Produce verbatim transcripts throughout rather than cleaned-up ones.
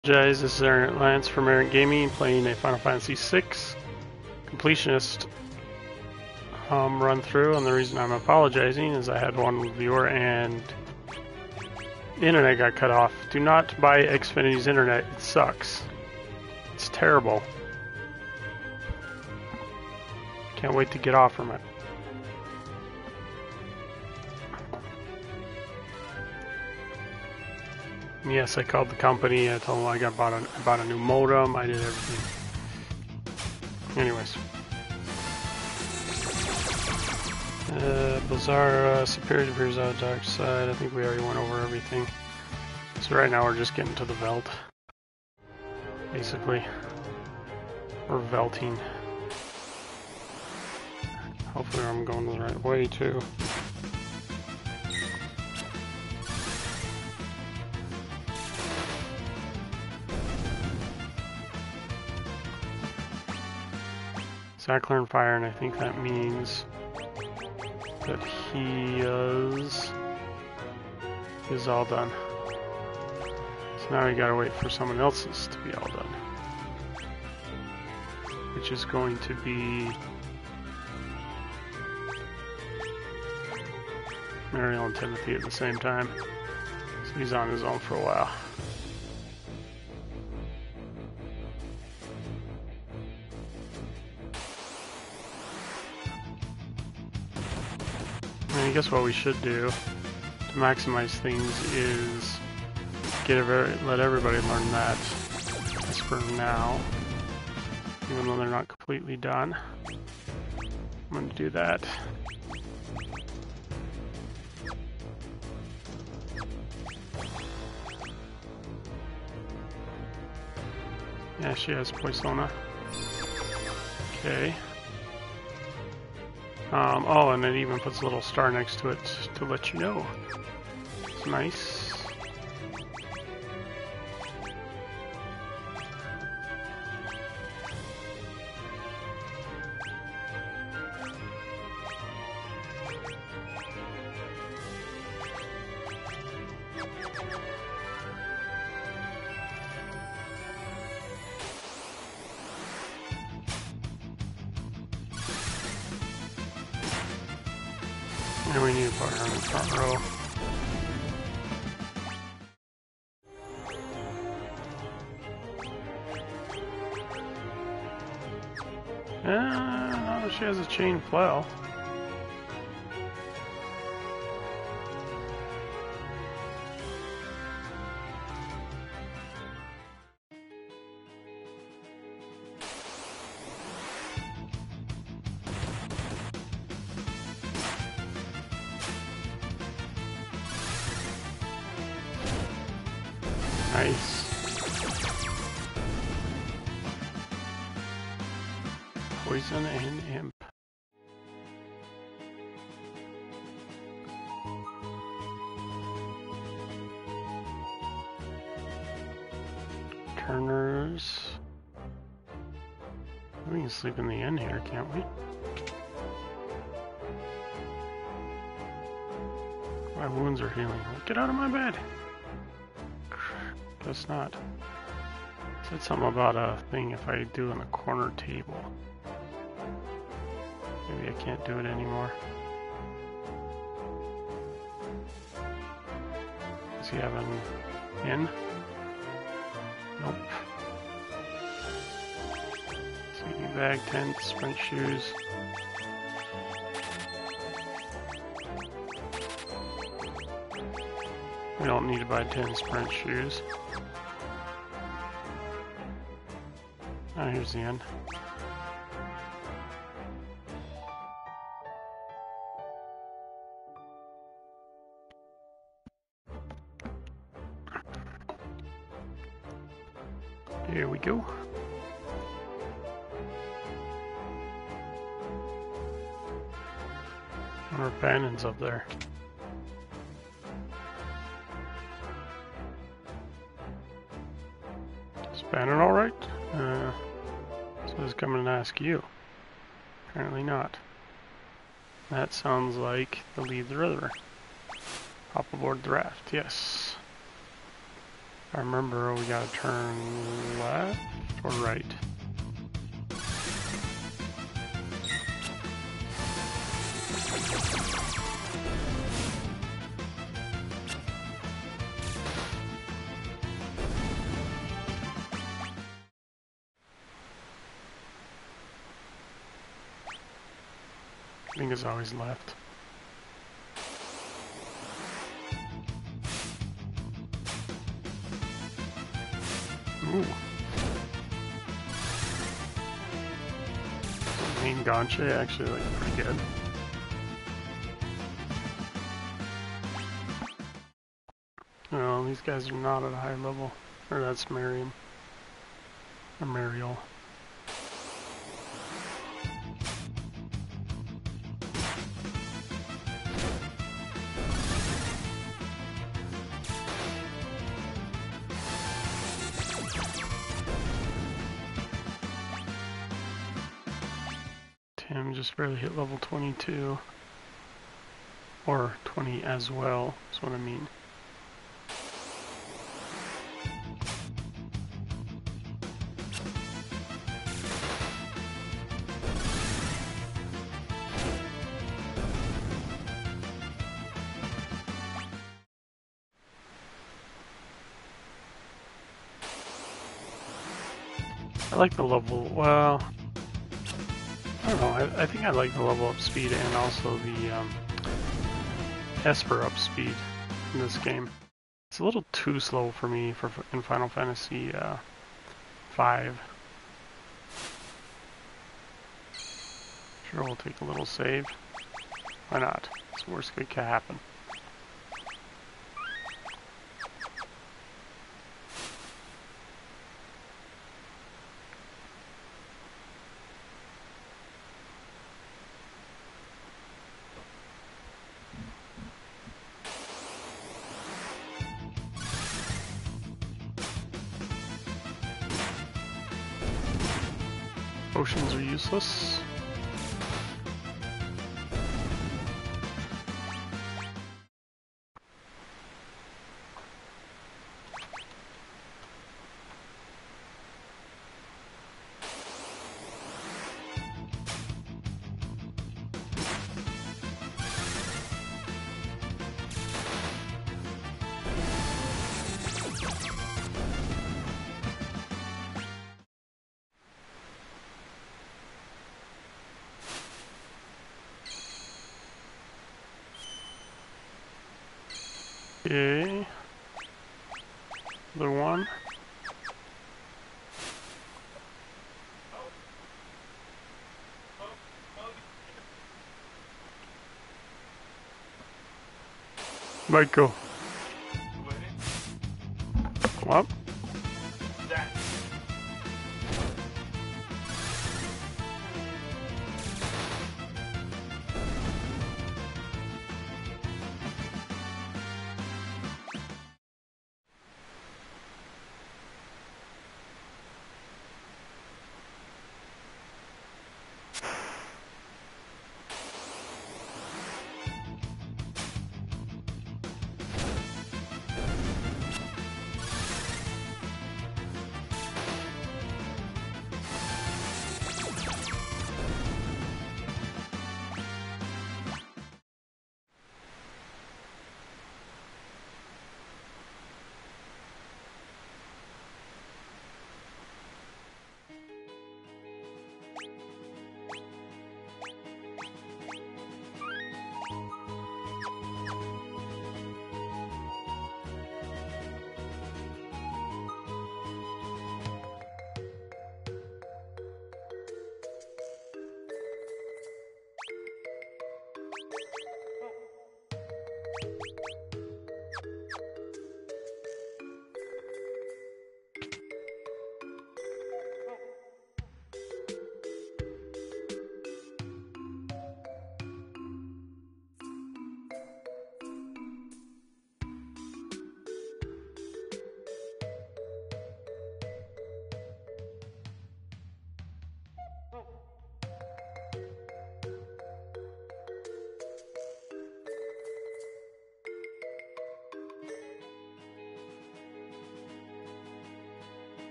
Guys, this is Aaron Lance from Aaron Gaming, playing a Final Fantasy six completionist um, run through, and the reason I'm apologizing is I had one viewer and the internet got cut off. Do not buy Xfinity's internet, it sucks. It's terrible. Can't wait to get off from it. Yes, I called the company. I told them I got bought a, I bought a new modem. I did everything. Anyways. Uh, Blizzara, Superior appears on the dark side. I think we already went over everything. So right now we're just getting to the Veld. Basically. We're Velting. Hopefully I'm going the right way too. Cyclone Fire, and I think that means that he is is all done. So now we gotta wait for someone else's to be all done, which is going to be Mariel and Timothy at the same time. So he's on his own for a while. I guess what we should do to maximize things is get every, let everybody learn that as for now, even though they're not completely done. I'm going to do that. Yeah, she has Poisona. Okay. Um, oh, and it even puts a little star next to it to let you know. It's nice. And we need a partner in the front row. Uh, no, she has a chain plow. Nice. Poison and imp. Turners. We can sleep in the inn here, can't we? My wounds are healing. Get out of my bed. Guess not. It said something about a thing if I do in a corner table. Maybe I can't do it anymore. Does he have an in? Nope. Sleeping bag, tent, sprint shoes. We don't need to buy ten sprint shoes. Oh, here's the end. Here we go. Our Bannon's up there. Is Bannon alright? Uh, so he's coming to ask you. Apparently not. That sounds like the lead the river. Hop aboard the raft, yes. If I remember, we gotta turn left or right. I think it's always left. Ooh. The main Ganche actually like pretty good. No, these guys are not at a high level. Or that's Miriam. Or Mariel. Tim just barely hit level twenty-two. Or twenty as well, is what I mean. I like the level, well, I don't know, I, I think I like the level up speed and also the um, Esper up speed in this game. It's a little too slow for me for in Final Fantasy uh, five. Sure, we'll take a little save. Why not? It's the worst that could happen. Potions are useless. Okay. Other one. Michael. Come up.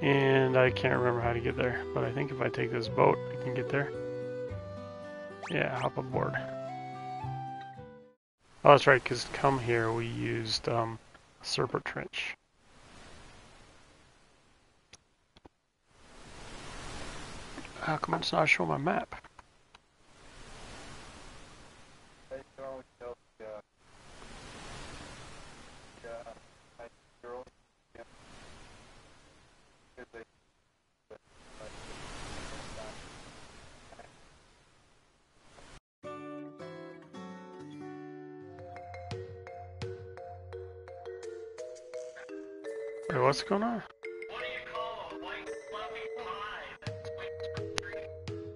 And I can't remember how to get there, but I think if I take this boat, I can get there. Yeah, hop aboard. Oh, that's right, because to come here we used um, Serpent Trench. How come it's not showing my map? Wait, what's going on? What do you call a white fluffy pie that's sweet for treat?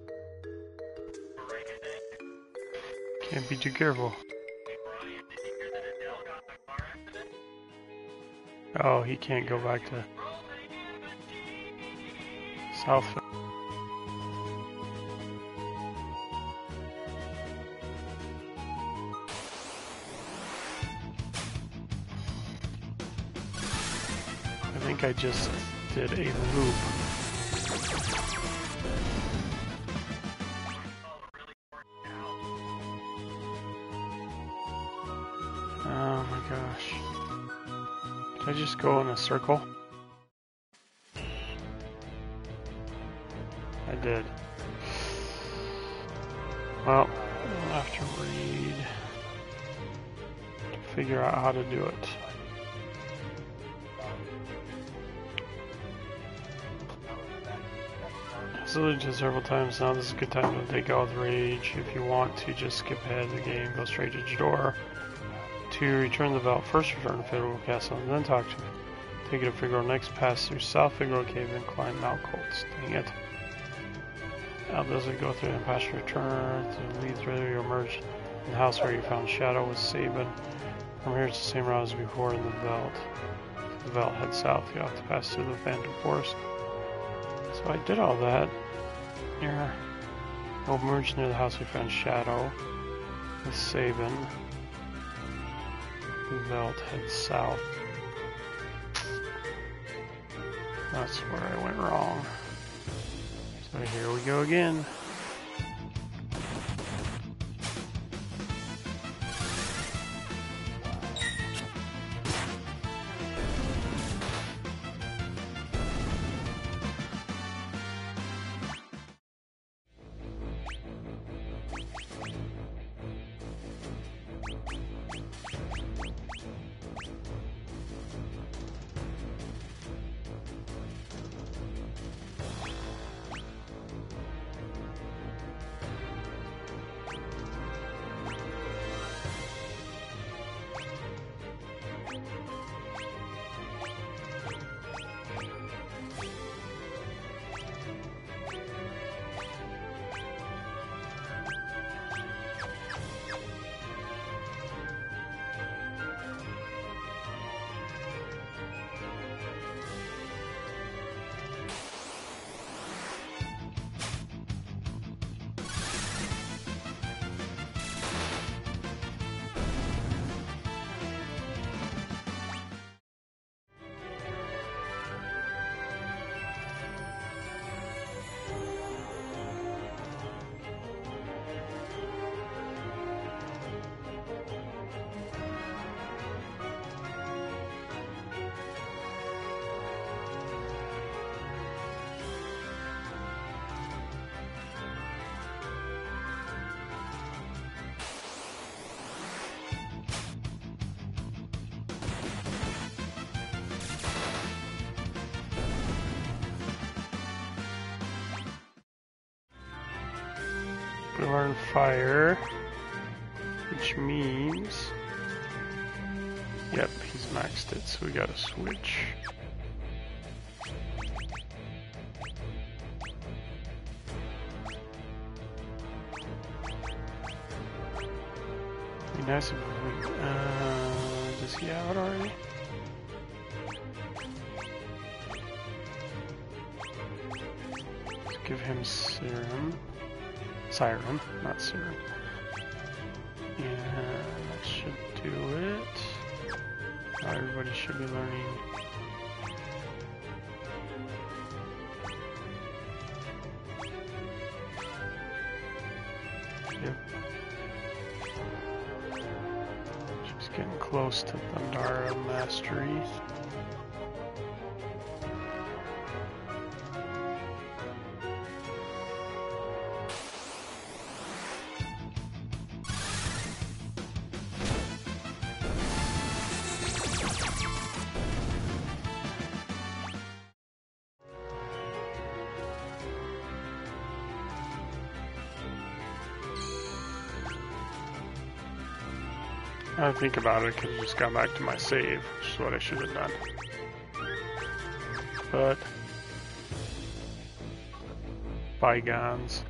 Can't be too careful. Hey Brian, did you hear that Adele got in a car accident? Oh, he can't go back to South. I think I just did a loop. Oh my gosh. Did I just go in a circle? I did. Well, I'll have to read to figure out how to do it. I've alluded to several times now, this is a good time to take out with rage. If you want to just skip ahead of the game, go straight to Jador. To return the vault, first return to Figueroa Castle and then talk to me. Take it to Figueroa, next pass through South Figueroa Cave and climb Mount Colts. Dang it. Now does it go through the pasture return to lead through, you emerge in the house where you found Shadow with Sabin. From here it's the same route as before in the Veld. The Veld head south, you have to pass through the Phantom Forest. So I did all that. Here, we'll emerge near the house we found Shadow with Sabin. The Veld head south. That's where I went wrong. So here we go again. We learn fire, which means, yep, he's maxed it, so we gotta switch. Be nice if we, uh, does he have it already? Let's give him serum. Siren, not serum. Yeah, that should do it. Now everybody should be learning Getting close to Thundara Mastery. I don't think about it because I just got back to my save, which is what I should have done. But bygones.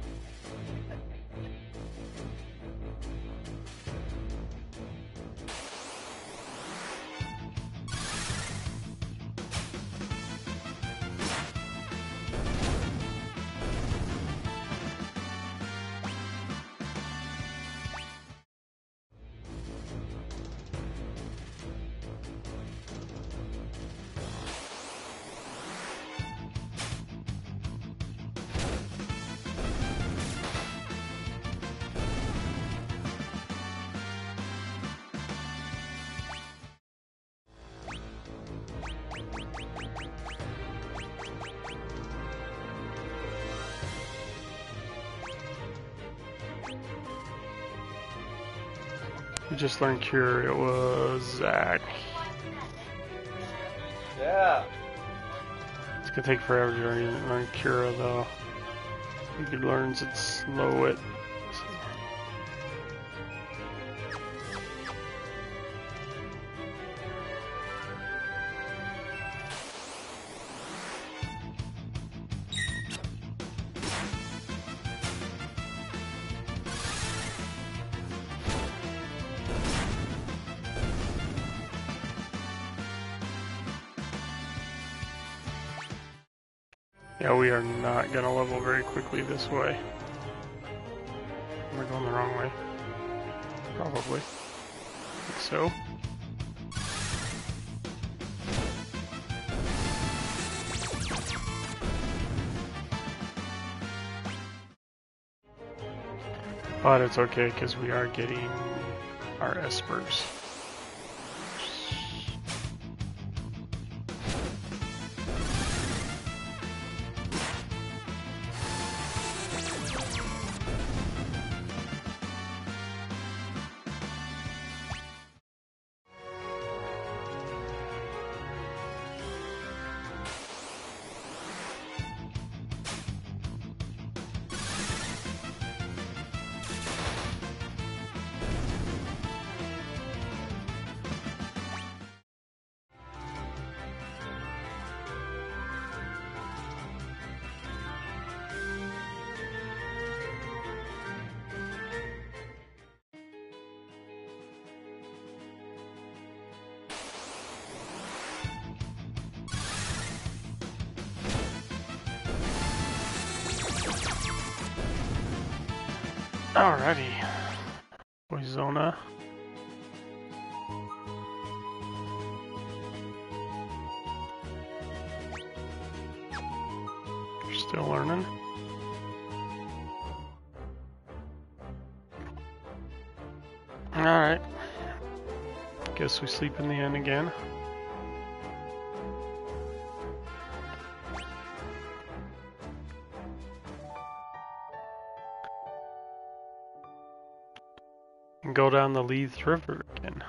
We just learned Cure. It was Zach. Yeah. It's gonna take forever to learn, learn Cura though. He could learns it slow it. Yeah, we are not gonna level very quickly this way. We're going the wrong way. Probably. I think so. But it's okay because we are getting our espers. Alrighty, Poisona. You're still learning. Alright. Guess we sleep in the inn again. And go down the Leith River again.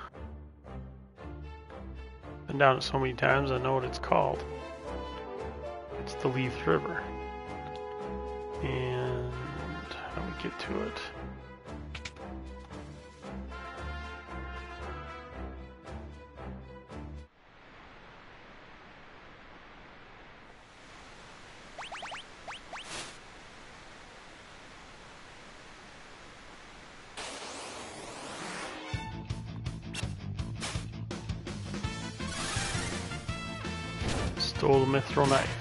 Been down it so many times I know what it's called. It's the Leith River. And how do we get to it? Stole the mithril knife.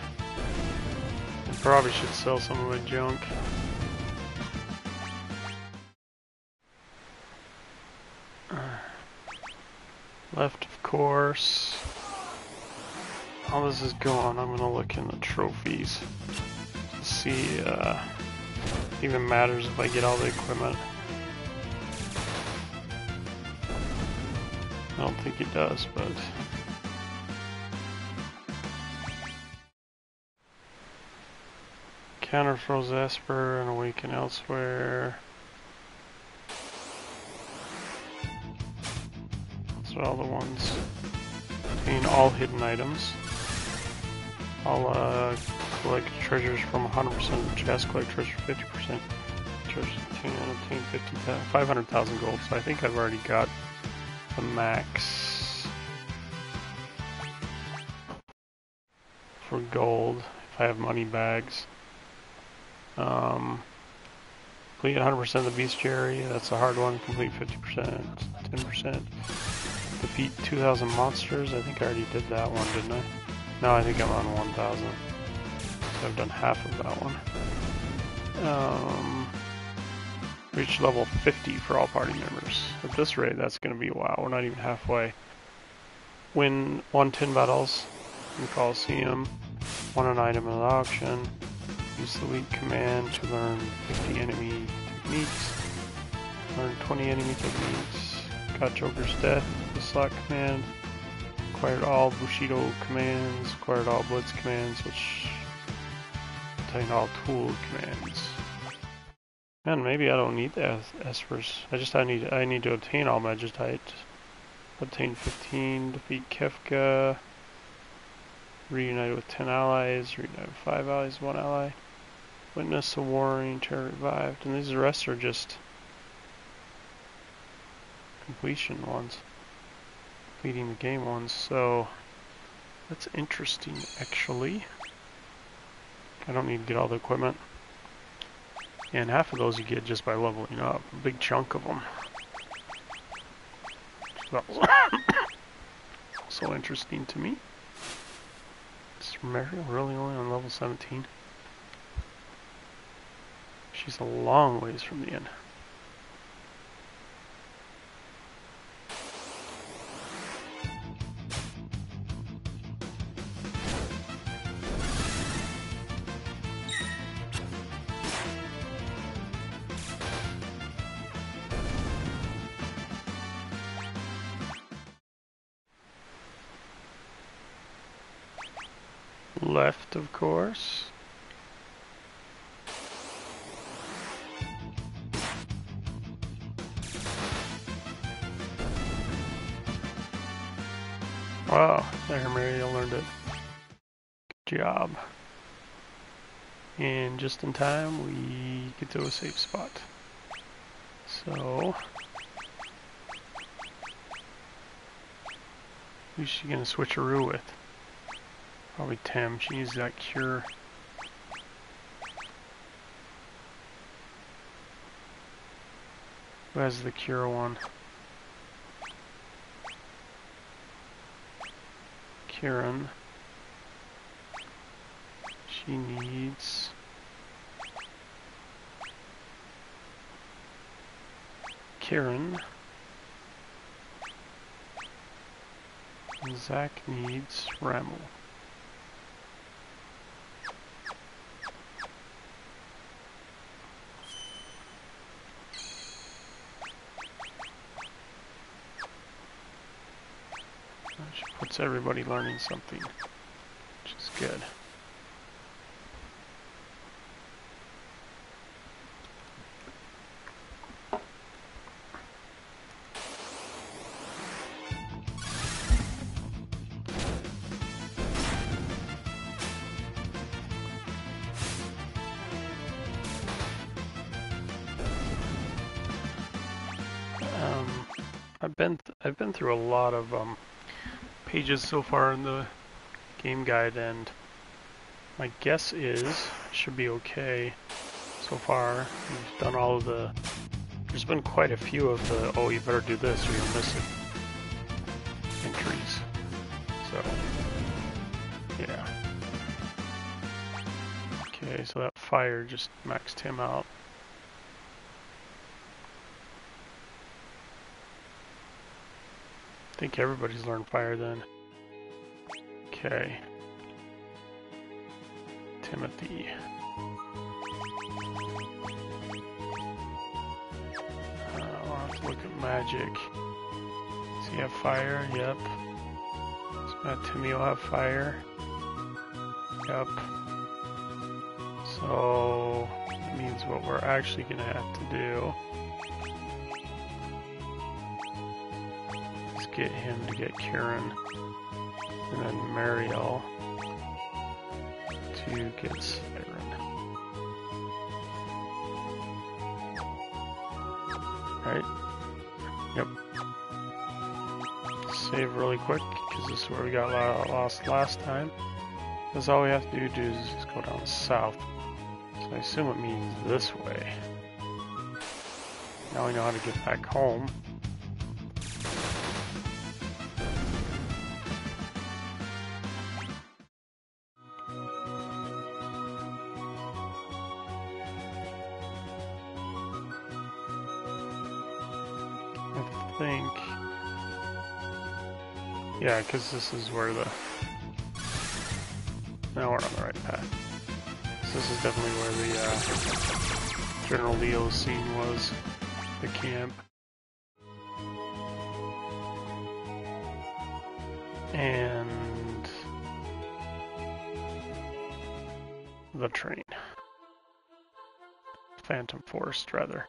I probably should sell some of my junk. Uh, left, of course. How this is going, I'm gonna look in the trophies to see uh, if it even matters if I get all the equipment. don't think it does, but... Counter froze Esper and awaken elsewhere. So all the ones contain all hidden items. I'll uh, collect treasures from one hundred percent of the chest, collect treasures fifty percent. Treasures obtain, obtain fifty, five hundred thousand gold, so I think I've already got the max for gold if I have money bags. Um, complete one hundred percent of the bestiary, that's a hard one. Complete fifty percent, ten percent. Defeat two thousand monsters, I think I already did that one, didn't I? No, I think I'm on one thousand. So I've done half of that one. Um, reach level fifty for all party members. At this rate, that's going to be a while. We're not even halfway. Win one tin battles in the Coliseum. Won an item in the auction. Use the lead command to learn fifty enemy techniques. Learn twenty enemy techniques. Got Joker's Death, the slot command. Acquired all Bushido commands. Acquired all Blitz commands, which contain all tool commands. Man, maybe I don't need the Espers. I just I need I need to obtain all Magitite. Obtain fifteen. Defeat Kefka. Reunited with ten allies. Reunited with five allies, one ally. Witness a warring, terror revived, and these the rest are just completion ones. Completing the game ones, so that's interesting actually. I don't need to get all the equipment. And half of those you get just by leveling up. A big chunk of them. So that was also interesting to me. Is Mariel really only on level seventeen? She's a long ways from the end. Left, of course. Wow, there Mariel learned it. Good job. And just in time, we get to a safe spot. So, who's she gonna switcheroo with? Probably Tim. She needs that cure. Who has the cure one? Kieran. She needs... Kieran. And Zach needs Ramel. She puts everybody learning something, which is good. Um, I've been th I've been through a lot of um. pages so far in the game guide, and my guess is it should be okay so far. We've done all of the... There's been quite a few of the, oh, you better do this or you'll miss it entries. So, yeah. Okay, so that fire just maxed him out. I think everybody's learned fire then. Okay. Timothy. Uh, I'll have to look at magic. See You have fire, yep. So Matt Timmy will have fire. Yep. So that means what we're actually gonna have to do is get him to get Kieran, and then Mariel to get Siren. Right? Yep. Save really quick, because this is where we got lost last time. Because all we have to do is just go down south. So I assume it means this way. Now we know how to get back home. I think... Yeah, because this is where the... Now we're on the right path. So this is definitely where the uh, General Leo scene was. The camp. And... the train. Phantom Forest, rather.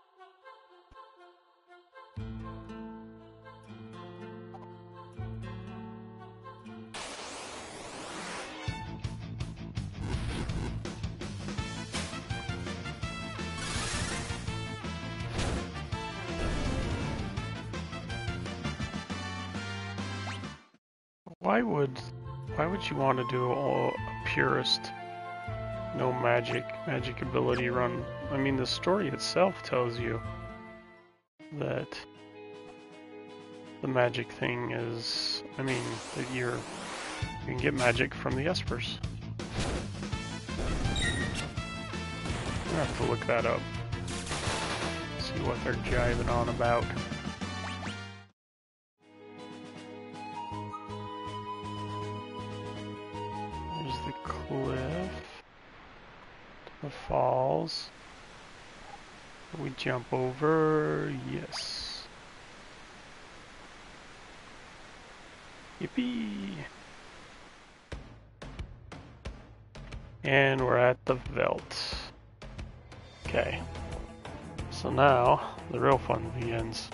Why would, why would you want to do a, a purist, no magic, magic ability run? I mean, the story itself tells you that the magic thing is, I mean, that you're, you can get magic from the Espers. I have to look that up, see what they're jiving on about. Cliff, the falls. We jump over, yes. Yippee! And we're at the Veldt. Okay. So now the real fun begins.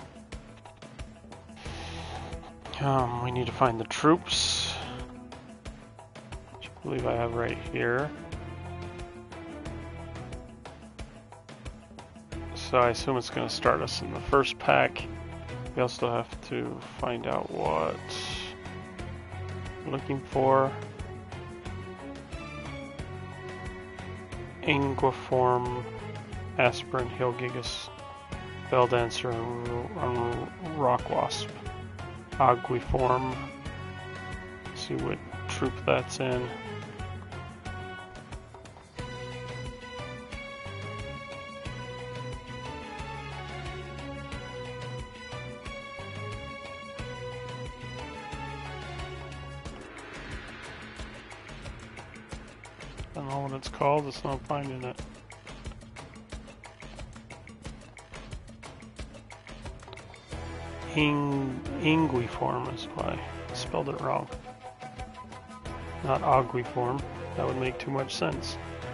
Um, we need to find the troops. I believe I have right here. So I assume it's going to start us in the first pack. We also have to find out what we're looking for. Inguiform, Aspirin, Hillgigas, Belldancer, and Rockwasp. Aguiform. Let's see what troop that's in. I don't know what it's called, it's not finding it. Ing Inguiform is why I spelled it wrong. Not Aguiform. That would make too much sense.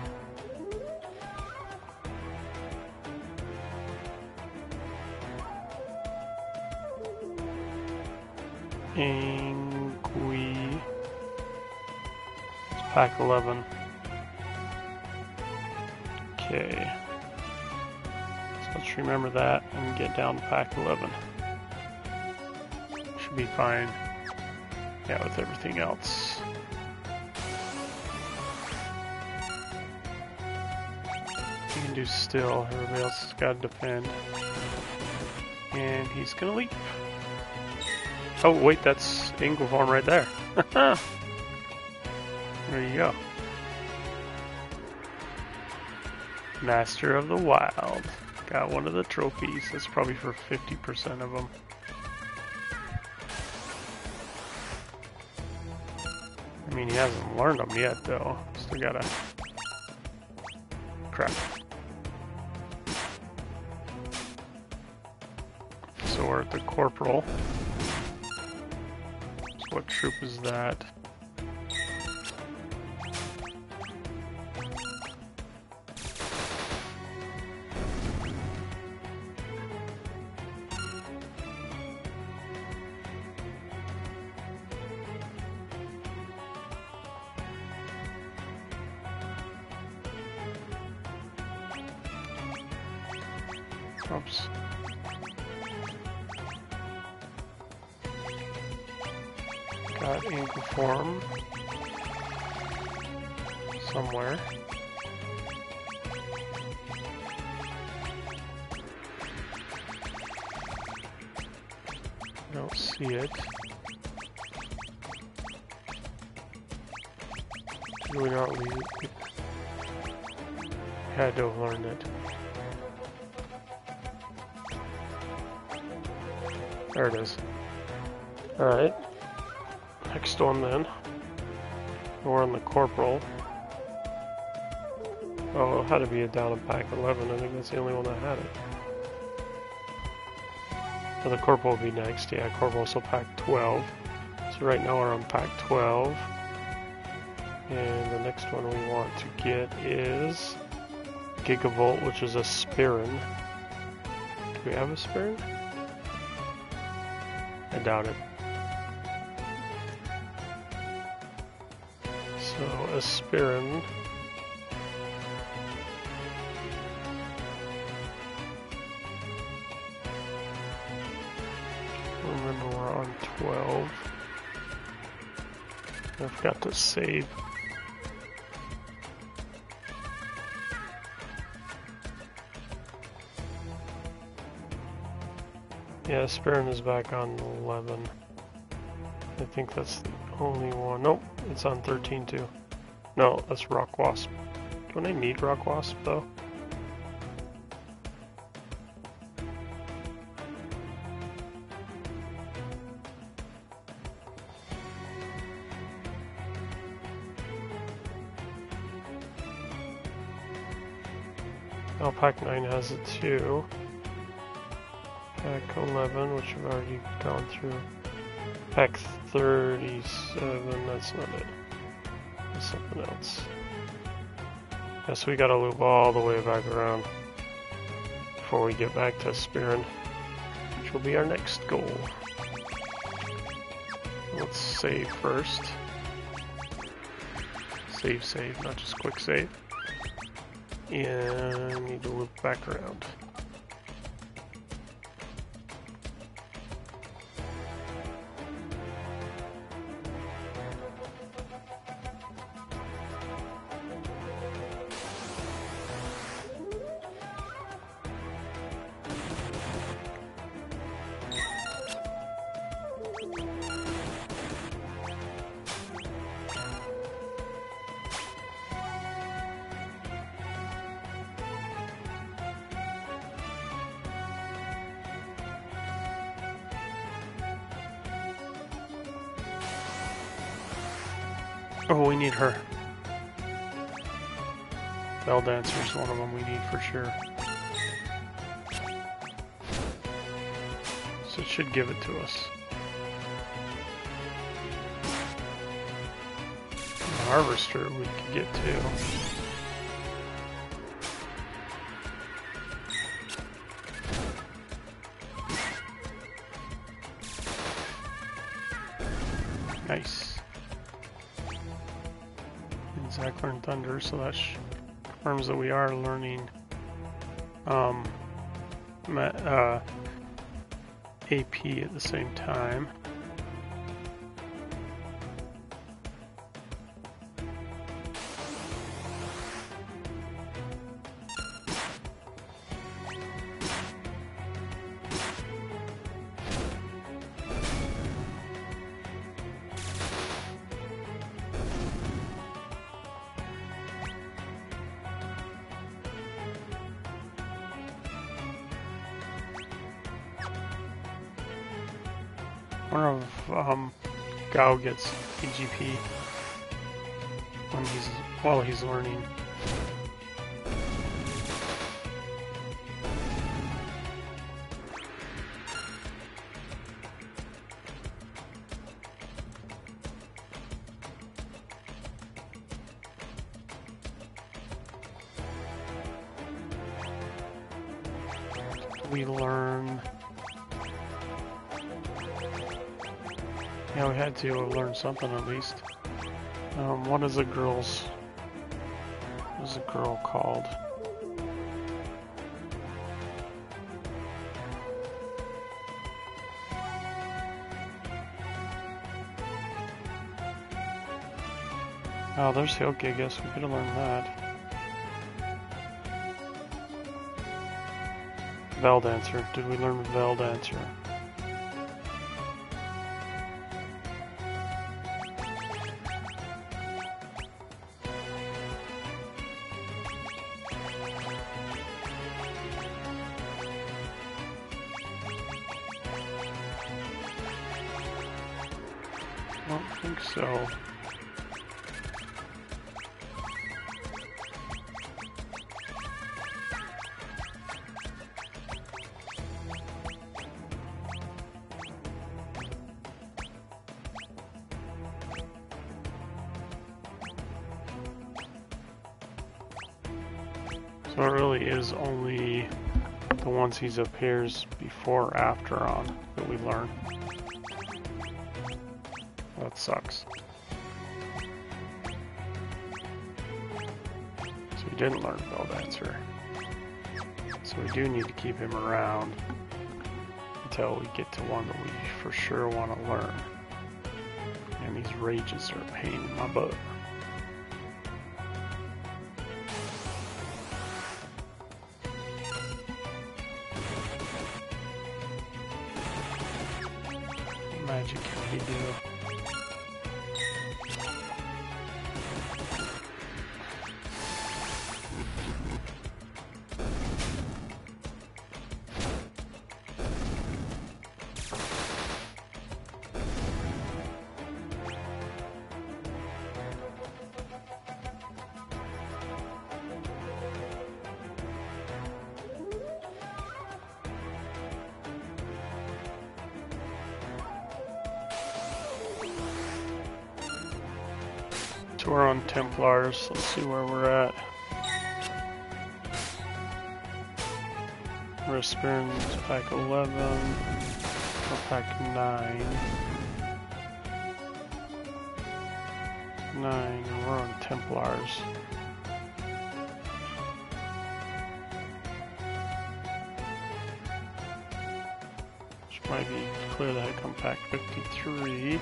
Ingui. It's pack eleven. Okay. So let's remember that and get down to pack eleven. Should be fine. Yeah, with everything else. He can do still, everybody else has got to defend. And he's gonna leap. Oh wait, that's Inguiform right there. There you go. Master of the Wild. Got one of the trophies. That's probably for fifty percent of them. I mean, he hasn't learned them yet, though. Still gotta... Crap. So we're at the Corporal. What troop is that? Oops. Got ink form somewhere. I don't see it. Did we not leave it? Had to have learned it. There it is. Alright. Next one then. We're on the corporal. Oh, it had to be a down in pack eleven. I think that's the only one that had it. So the corporal will be next. Yeah, corporal also pack twelve. So right now we're on pack twelve. And the next one we want to get is Gigavolt, which is a Spirin. Do we have a Spirin? I doubt it. So, a Spirin. Remember, we're on twelve. I forgot to save. Yeah, Spirin is back on eleven. I think that's the only one. Nope, it's on thirteen too. No, that's Rock Wasp. Don't I need Rock Wasp though? Oh, pack nine has it too. Pack eleven, which we've already gone through. Pack thirty-seven, that's not it. That's something else. Yes, we gotta loop all the way back around before we get back to Spirin, which will be our next goal. Let's save first. Save, save, not just quick save. And need to loop back around. Oh, we need her. Bell Dancer is one of them we need for sure. So it should give it to us. The Harvester we could get too. Nice. Zach learned Thunder, so that confirms that we are learning um, uh, A P at the same time. I wonder if um, Gao gets E G P when he's while he's learning. we learn? Yeah, we had to learn something at least. Um, what is a girl's? What is a girl called? Oh, there's Hilgigas. We could have learned that. Veldancer. Did we learn Veldancer? I don't think so. So it really is only the ones he appears before or after on that we learn. That sucks. So we didn't learn Veldancer. So we do need to keep him around until we get to one that we for sure want to learn. And these rages are a pain in my butt. Magic can he do? So we're on Templars. Let's see where we're at. Respirants pack eleven, or pack nine. nine, and we're on Templars. Which might be clear that I come pack fifty-three.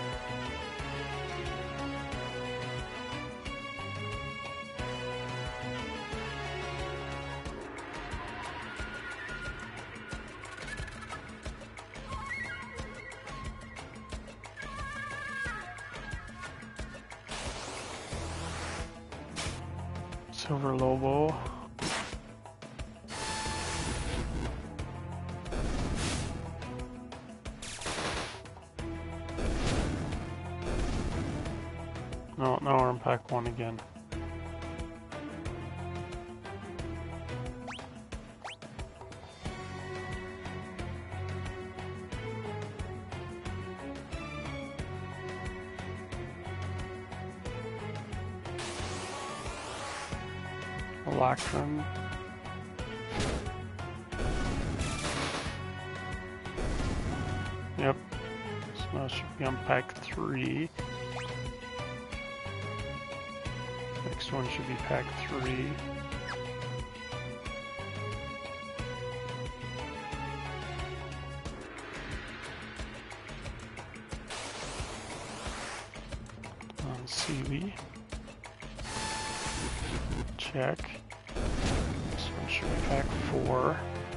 Silver Lobo. No, no, we're in pack one again. Electron. Yep. So now it should be on pack three. Next one should be pack three. On Sealy. Check. This one should be pack four.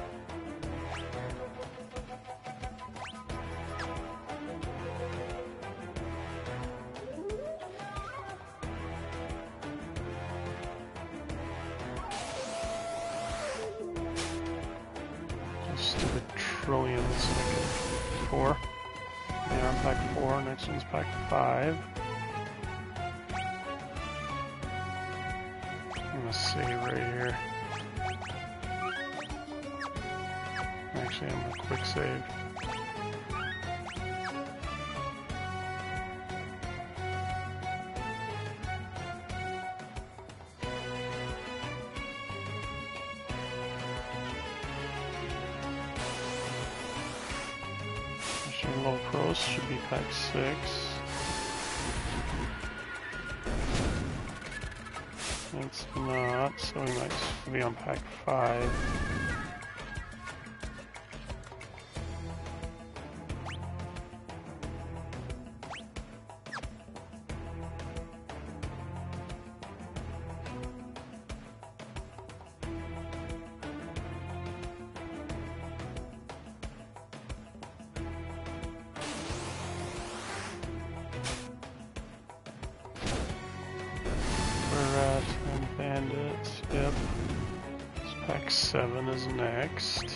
Stupid trillions. Four. Yeah, I'm pack four. Next one's pack five. I'm gonna save right here. Actually, I'm gonna quick save. Extreme low pros should be pack six. It's not, so we might be on pack five. Bandits, yep. Pack seven is next.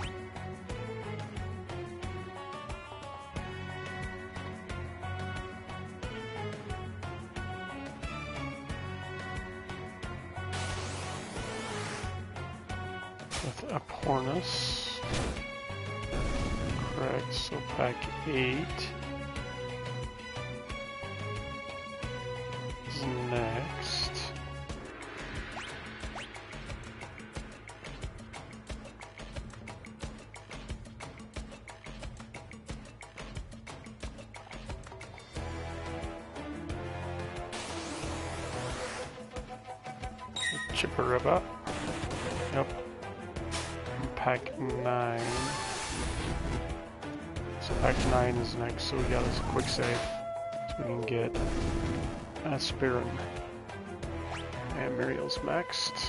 With Apornis. Correct, so pack eight is next. Chipper up. Yep. And pack nine. So pack nine is next, so we got this quick save. So we can get Aspirin. And Muriel's maxed.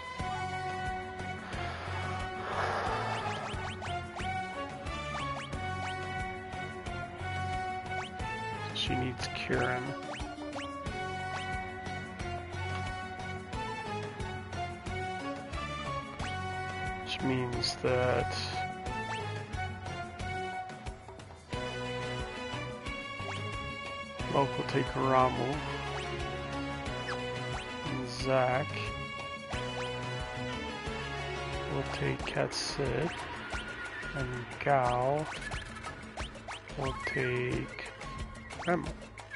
She needs Kieran. Means that Loke will take Ramu, and Zach will take Katsid, and Gao will take Remu.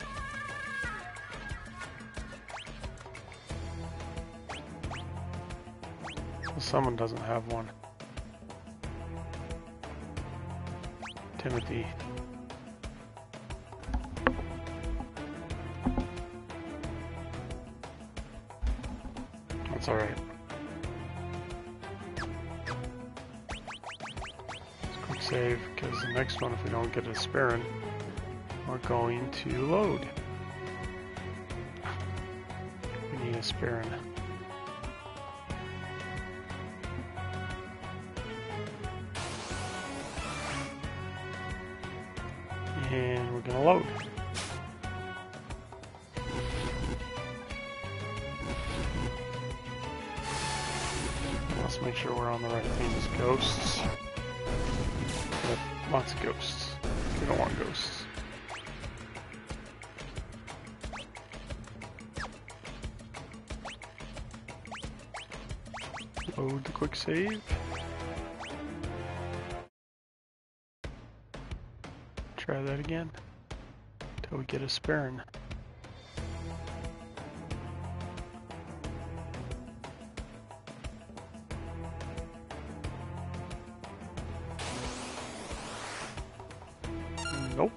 Someone doesn't have one. Timothy. That's alright. Quick save, because the next one, if we don't get a Aspirin, we're going to load. We need a Aspirin. And we're gonna load. Let's make sure we're on the right thing. As ghosts. Yep, lots of ghosts. We don't want ghosts. Load the quick save. Try that again until we get a Aspirin. Nope.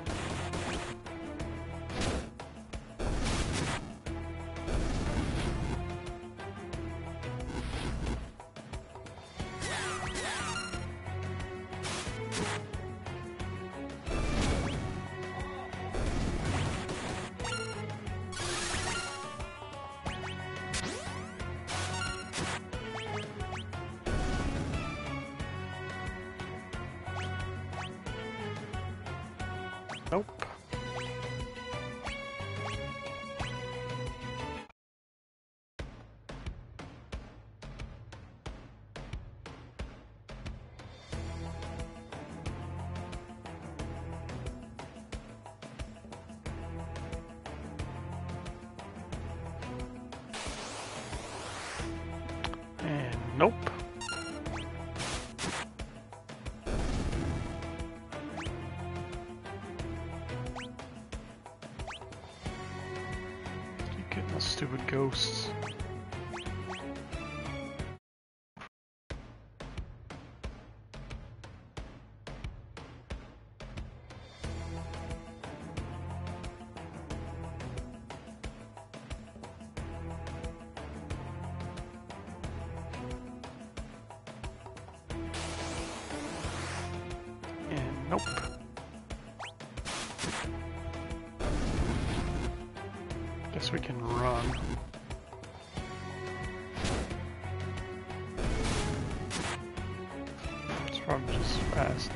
Nope. And nope. Getting those stupid ghosts. Nope. Guess we can run. It's probably just fast.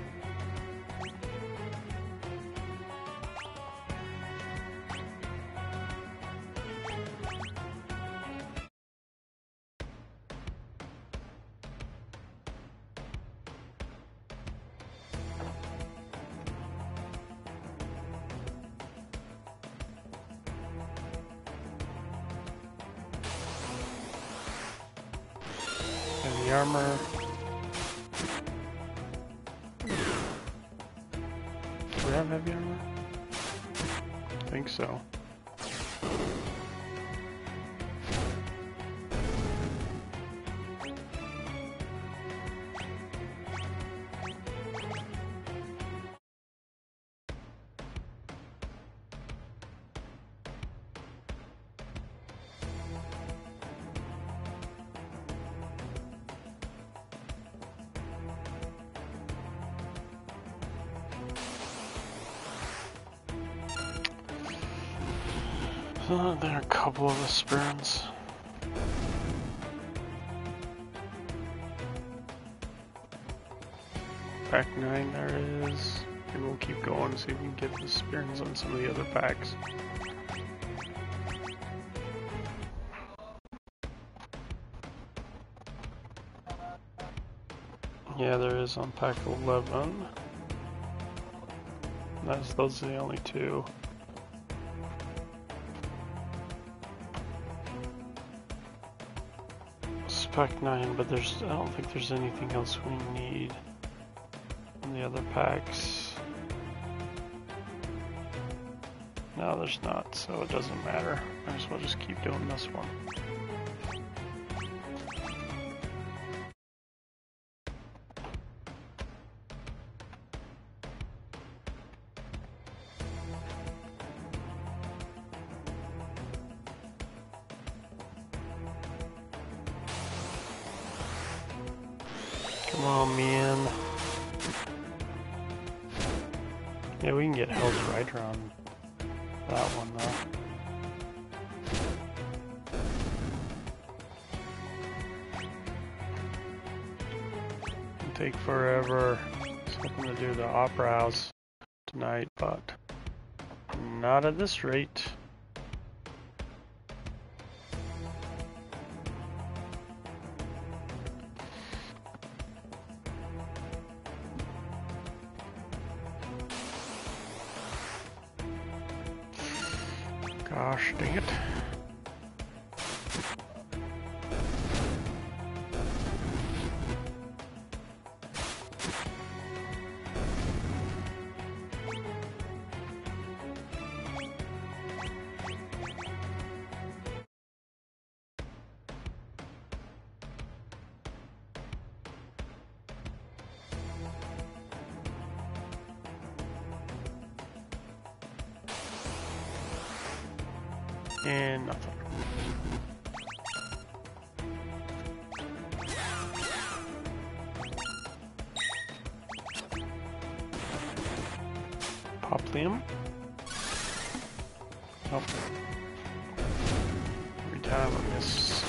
Heavy armor. Do we have heavy armor? I think so. Uh, there are a couple of aspirants. Pack nine there is. And we'll keep going, see if we can get the aspirants on some of the other packs. Yeah, there is on pack eleven. That's, those are the only two. Pack nine, but there's I don't think there's anything else we need in the other packs. No, there's not, so it doesn't matter. Might as well just keep doing this one. Come on, man. Yeah, we can get Hell's Rider on that one, though. It'll take forever. I was hoping to do the Opera House tonight, but not at this rate. Gosh dang it. And nothing. Poplium. Nope. Every time I miss.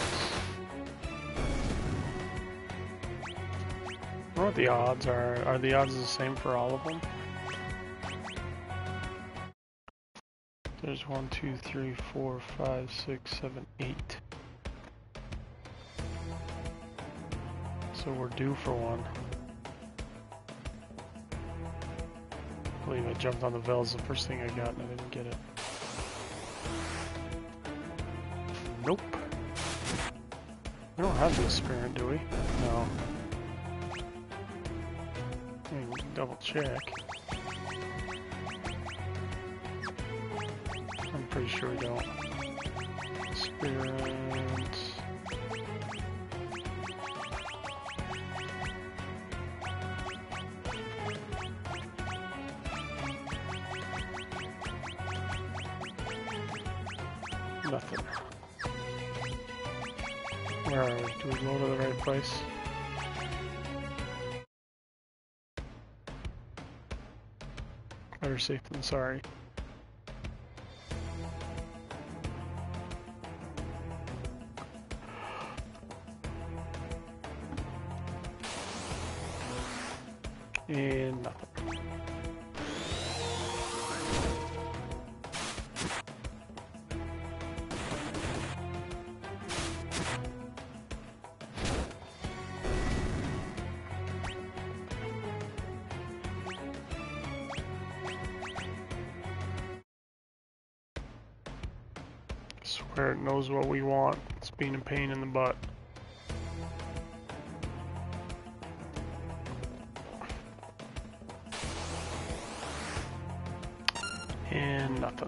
I wonder what the odds are. Are the odds the same for all of them? There's one, two, three, four, five, six, seven, eight. So we're due for one. I believe I jumped on the Vels, the first thing I got, and I didn't get it. Nope. We don't have the Aspirant, do we? No. I mean, we can double check. I'm pretty sure we don't. Aspirant. Nothing. Where are we? Do we go to the right place? Better safe than sorry. And nothing. I swear it knows what we want. It's being a pain in the butt. And nothing.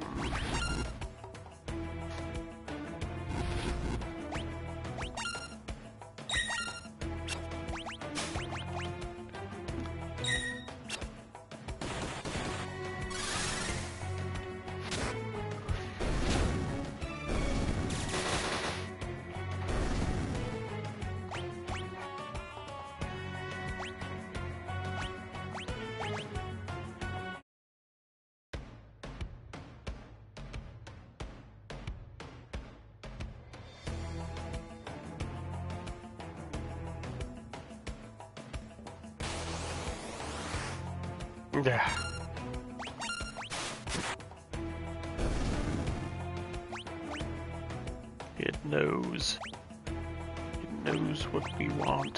Yeah. It knows. It knows what we want.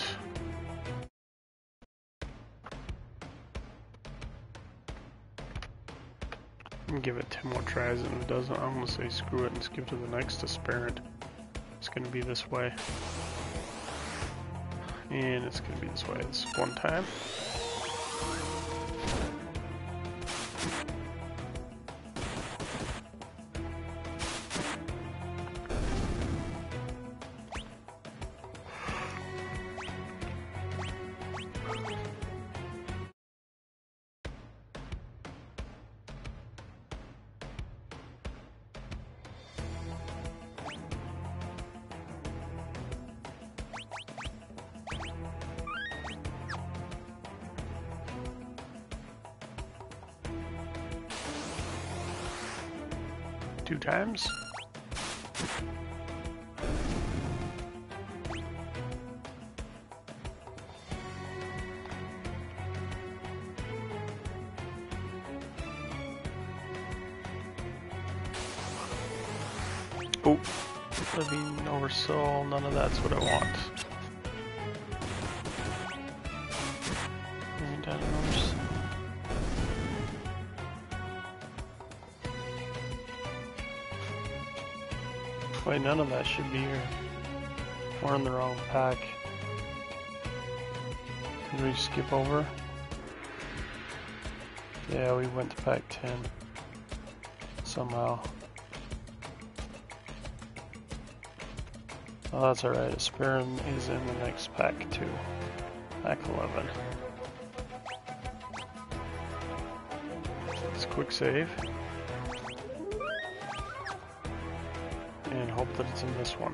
I'm gonna give it ten more tries, and if it doesn't, I'm gonna say screw it and skip to the next aspirant. It's gonna be this way. And it's gonna be this way this one time. Two times. Oh, living over soul, none of that's what I want. Living down over soul. Wait, none of that should be here. We're in the wrong pack. Did we skip over? Yeah, we went to pack ten. Somehow. Oh, that's alright. Aspirin is in the next pack too. Pack eleven. Let's quick save. And hope that it's in this one.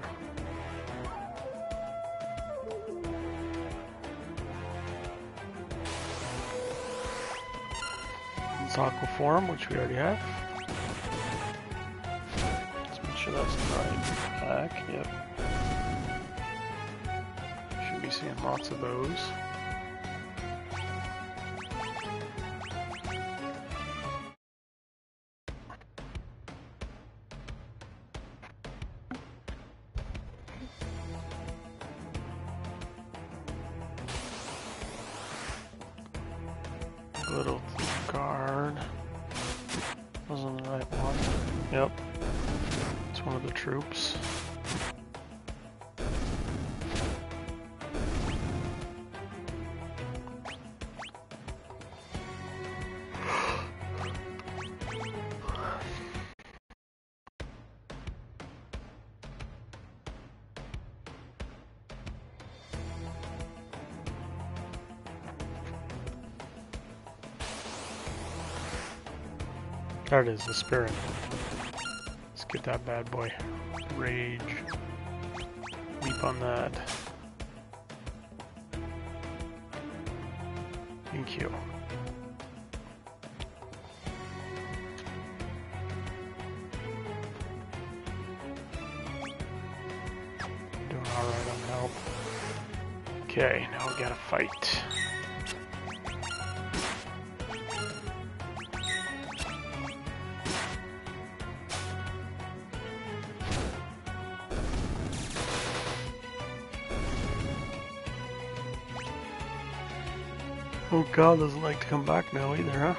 It's Aquaform, which we already have. Let's make sure that's the right pack. Yep. Should be seeing lots of those. Little guard. Wasn't the right one. Yep. It's one of the troops. There it is, the spirit. Let's get that bad boy. Rage. Leap on that. Thank you. alright on health. Okay, now we gotta fight. Oh god, doesn't like to come back now either, huh?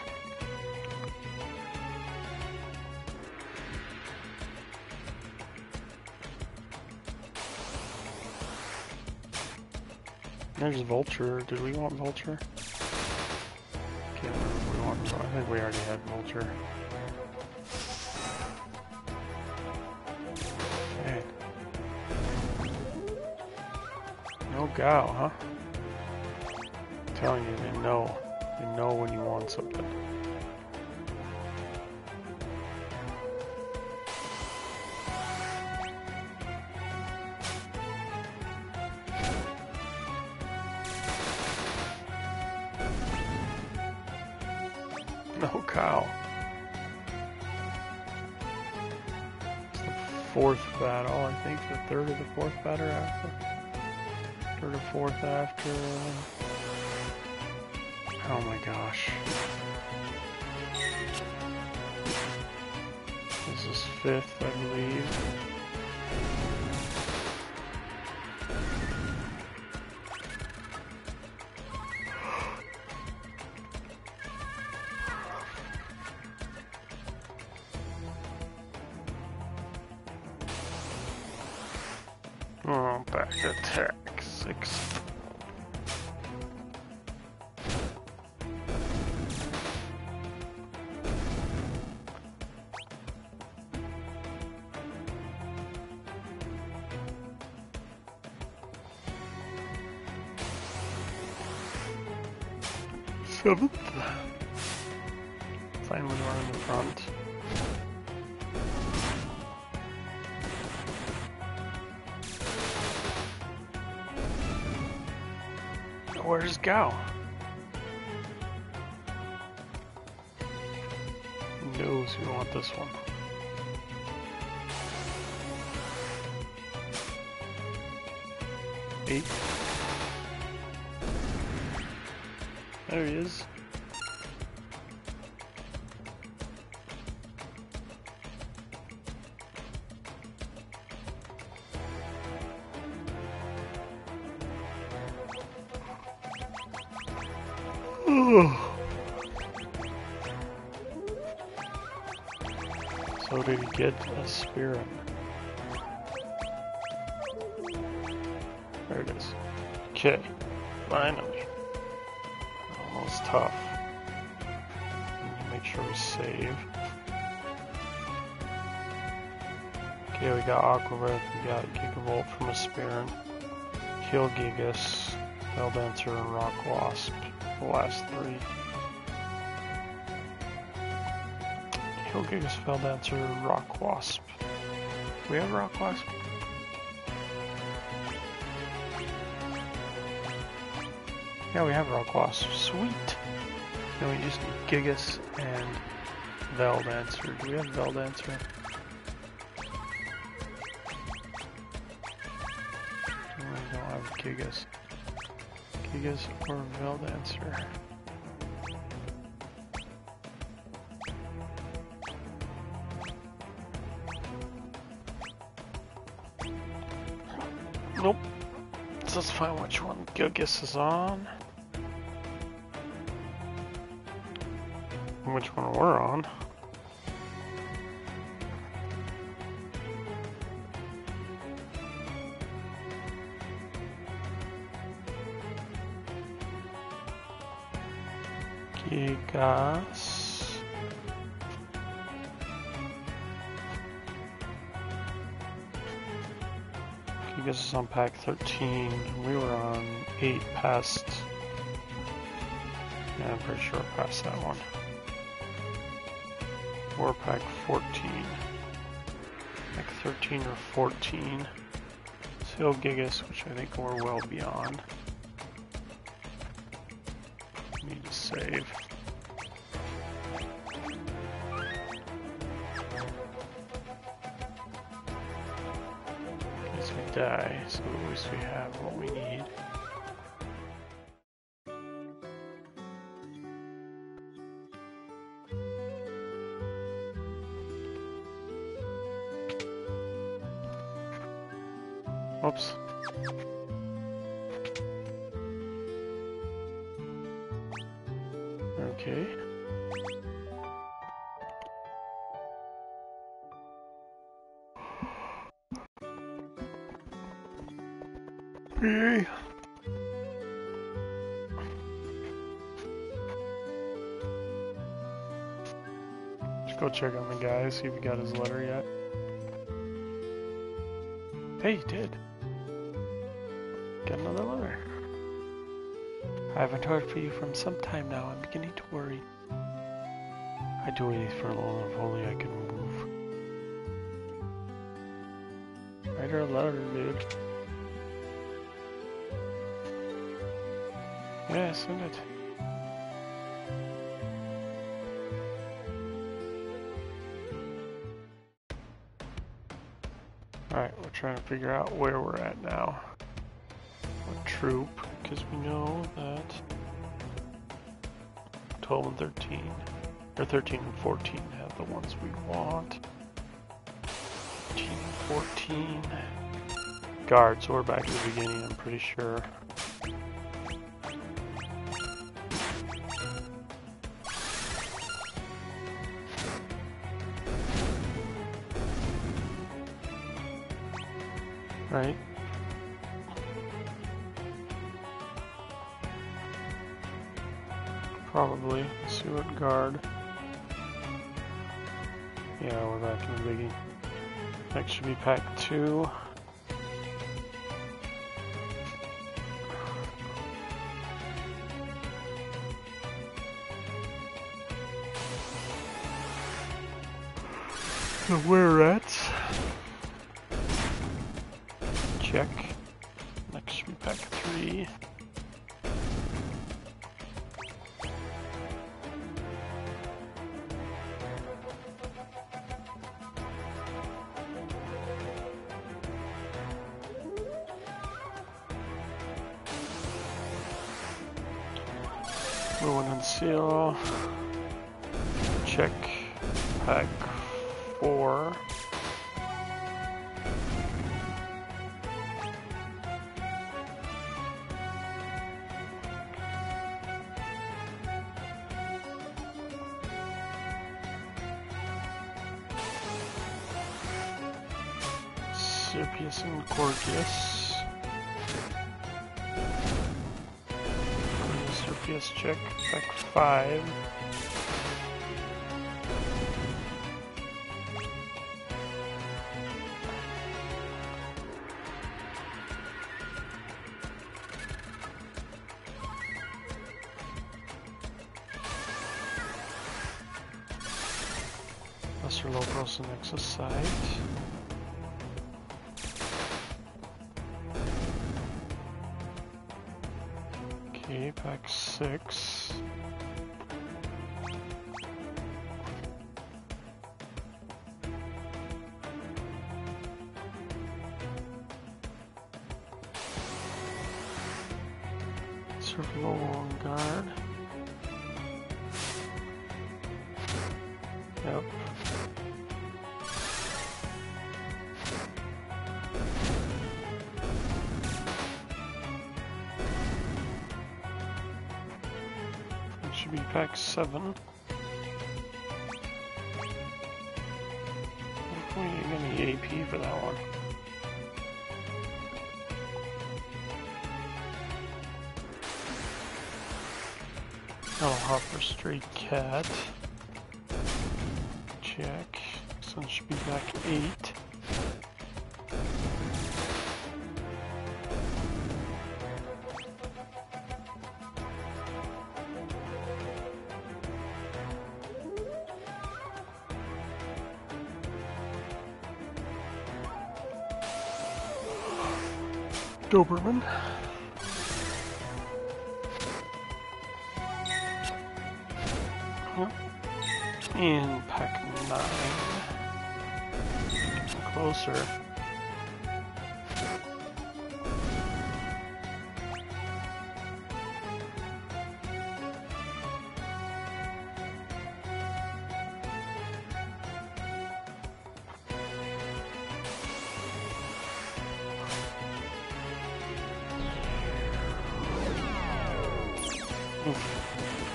There's Vulture. Did we want Vulture? Can't remember if we want. I think we already had Vulture. Okay. No Gao, huh? I'm telling you, they know. They know when you want something. No cow. It's the fourth battle, I think. The third or the fourth battle after. Third or fourth after. Oh my gosh. This is fifth, I believe. Oh, back attack. Six. Seventh. Finally, we're in the front. Where's Gao? Who knows we want this one? Eight. There he is. So did he get a spirit? There it is. Okay, finally. Almost tough. Make sure we save. Okay, we got Aqua Breath, we got Gigavolt from a spirit. Kill Gigas, Bell Dancer, and Rock Wasp. The last three. Kill Gigas, Spell Dancer, Rock Wasp. Do we have Rock Wasp? Yeah, we have Rock Wasp. Sweet! Now we just need Gigas and Vel Dancer. Do we have Vel Dancer? No, we don't have Gigas. Gigas or Vel Dancer. Nope. So let's find which one Gigas is on. And which one we're on. Gigas. Gigas is on pack thirteen. We were on eight past. Yeah, I'm pretty sure past that one. Or pack fourteen. Pack thirteen or fourteen. Still Gigas, which I think we're well beyond. Need to save. I die, so at least we have what we need. Oops. Okay. Okay. Let's go check on the guy, see if he got his letter yet. Hey, he did. Got another letter. I haven't heard from you from some time now. I'm beginning to worry. I do anything for a little if only I could move. Write her a letter, dude. Yeah, send it. Alright, we're trying to figure out where we're at now. What troop, because we know that twelve and thirteen, or thirteen and fourteen have the ones we want. thirteen and fourteen. Guard, so we're back to the beginning, I'm pretty sure. Right. Probably. Let's see what guard. Yeah, we're back in the biggie. Next should be pack two. So we're at. Check. Next should be pack three. Moving and seal. Check. Pack four. Serpius and Gorgias. Serpius check, back five. Lesser Locals and Nexus site. Okay, pack six. Circle on guard. Yep. Should be pack seven. I don't think we need any A P for that one. I'll hop for Stray Cat. Check. This one should be back eight. Doberman. Yep. And pack nine. Getting closer. Oof.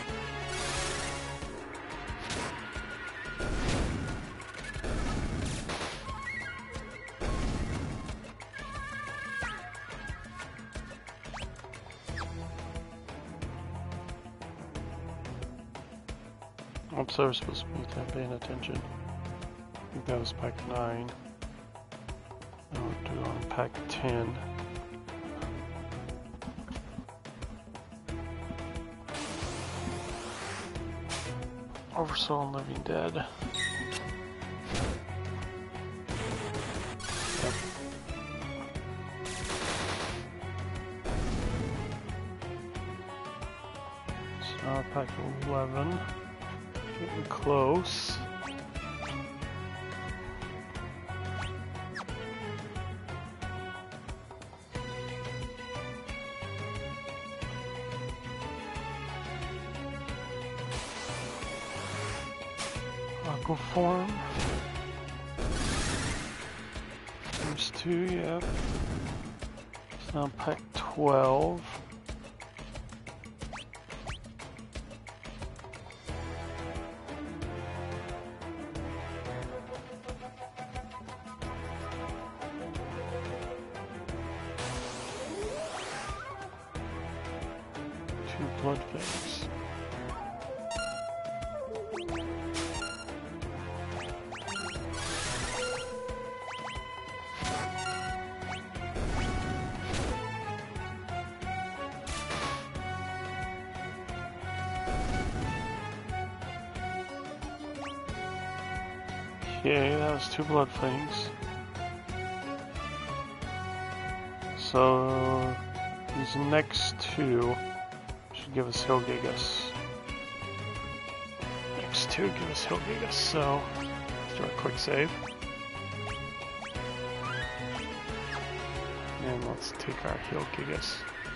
Oops, I was supposed to be paying attention. I think that was pack nine. Now we're doing on pack ten. Oversoul and Living Dead. Yep. So now pack eleven. Getting close. Aquaform. There's two, yep. So now pack twelve. Two blood veins. Okay, that was two blood flings. So these next two should give us Hilgigas. Next two give us Hilgigas, so let's do a quick save. And let's take our Hilgigas.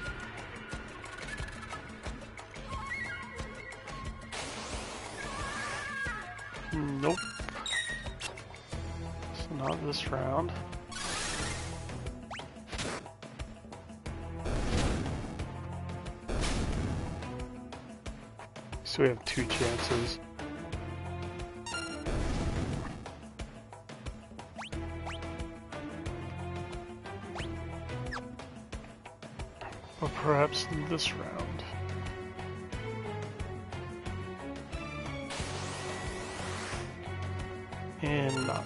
Nope. Not this round. So we have two chances. But perhaps in this round. And not.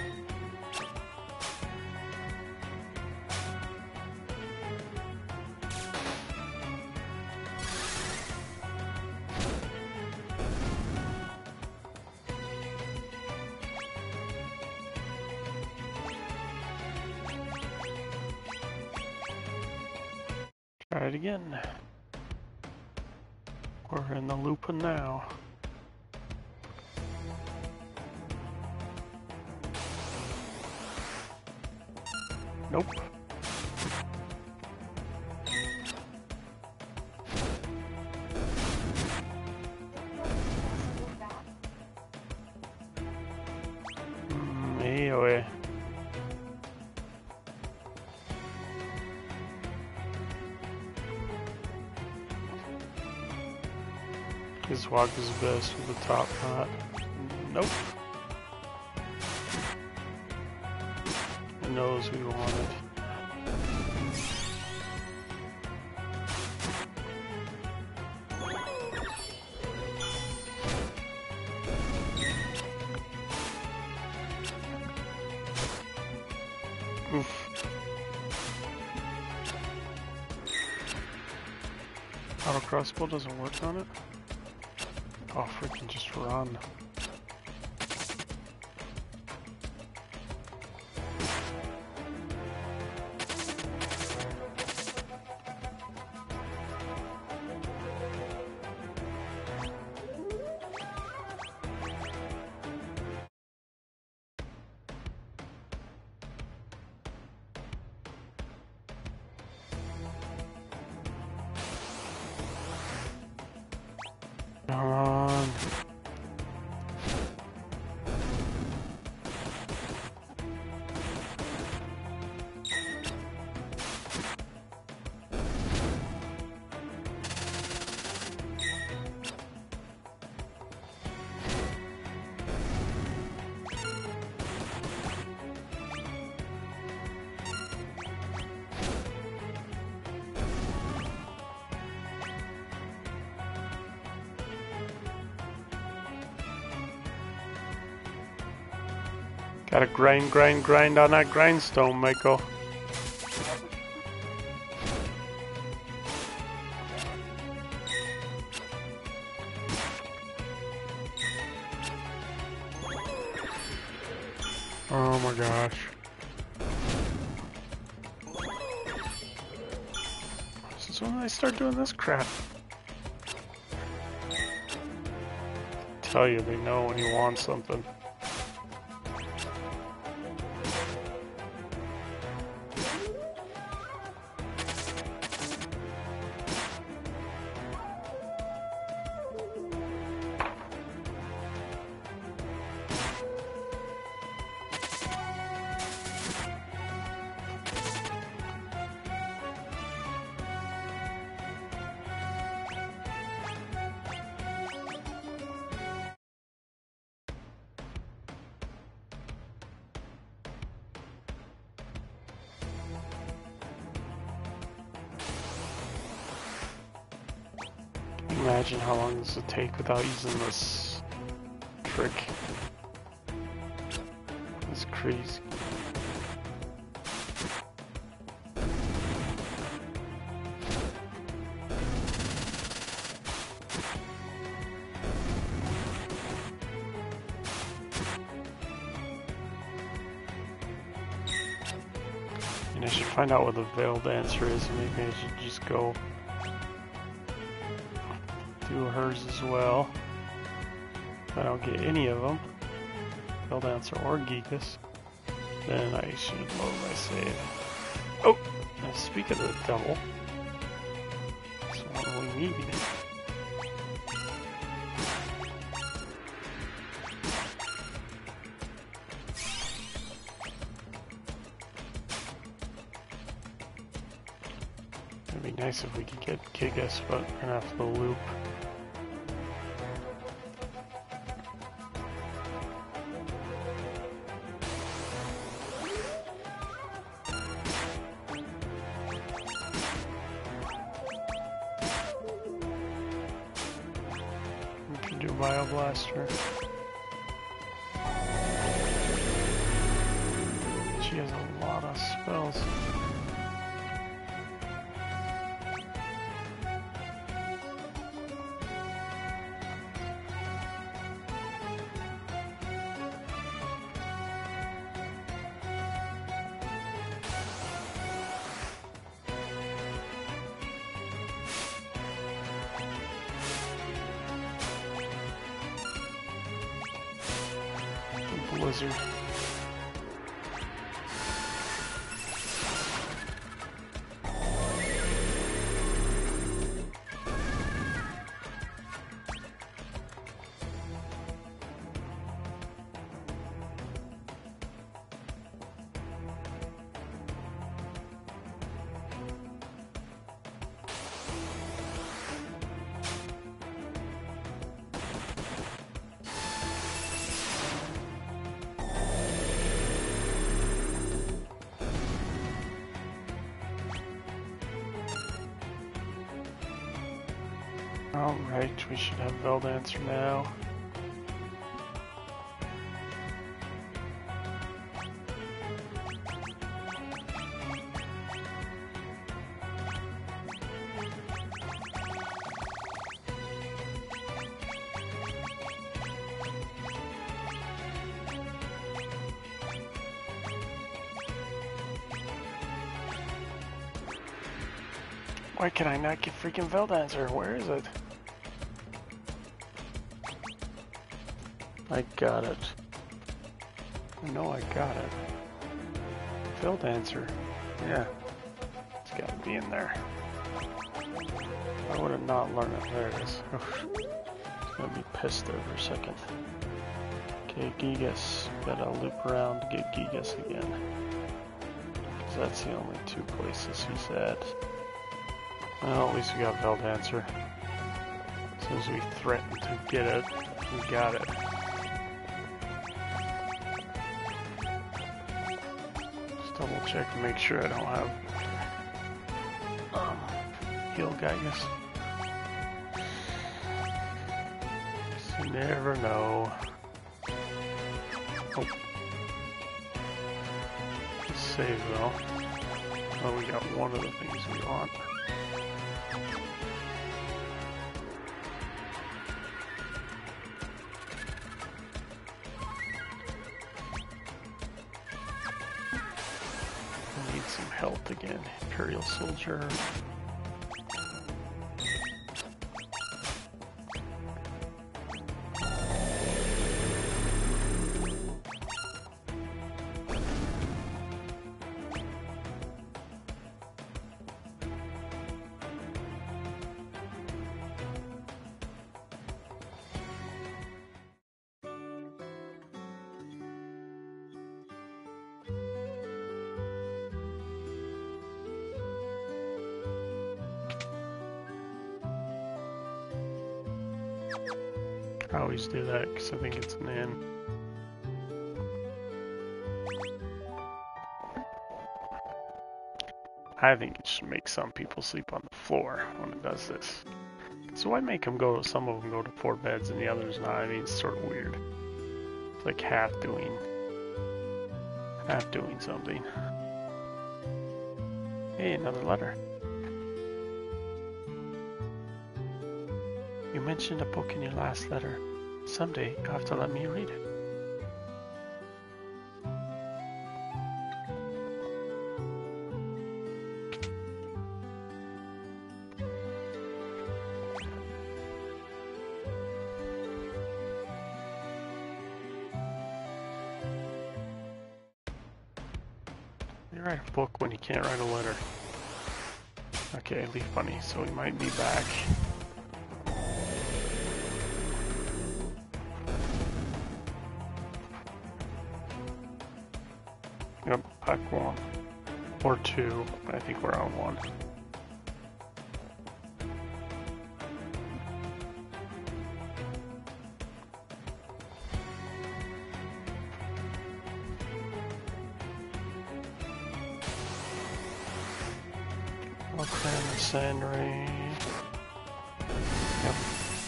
Try it again. We're in the loop now. Nope. Anyway. His walk is best with the top knot. Nope. He knows we want it. Oof. Auto crossbow doesn't work on it? Oh, freaking just run. Come on. Gotta grind, grind, grind on that grindstone, Michael. Oh my gosh. This is when I start doing this crap. Tell you, they know when you want something. Imagine how long this would take without using this trick. It's crazy. And I should find out what the veiled answer is. Maybe I should just go do hers as well. If I don't get any of them, Veiled Answer or Geekus, then I should load my save. Oh! And speak of the devil, that's one we need. It'd be nice if we could get Gigas, but we're gonna have to loop. Blaster. She has a lot of spells. Blizzard. Alright, we should have Veiled Answer now. Why can I not get freaking Veiled Answer? Where is it? I got it. I know I got it. Veiled Answer. Yeah. It's gotta be in there. I would have not learned it. There it is. Oof. It's gonna be pissed there for a second. Okay, Gigas. Gotta loop around to get Gigas again. Because that's the only two places he's at. Well, at least we got Veiled Answer. As soon as we threatened to get it, we got it. Double check and make sure I don't have um, heal guidance. You never know. Oh. save though. Well, we got one of the things we want. I need some health again. Imperial Soldier. I always do that because I think it's an in. I think it should make some people sleep on the floor when it does this. So why make them go, some of them go to four beds and the others not? I mean, it's sort of weird. It's like half doing, half doing something. Hey, another letter. You mentioned a book in your last letter. Someday you'll have to let me read it. You write a book when you can't write a letter. Okay, leaf bunny, so we might be back. Yep, pack one. Or two, but I think we're on one. I'll cram the sand ray. Yep.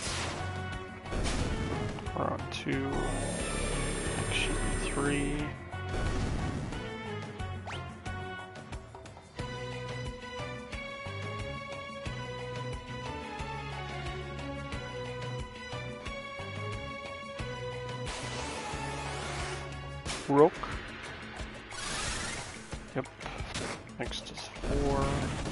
We're on two. Next should be three. Rook. Yep. Next is four.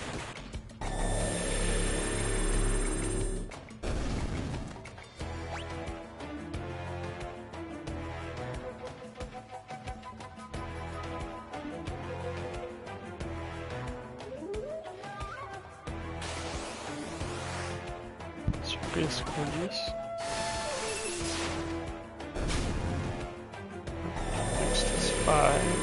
So basically this. Next is five.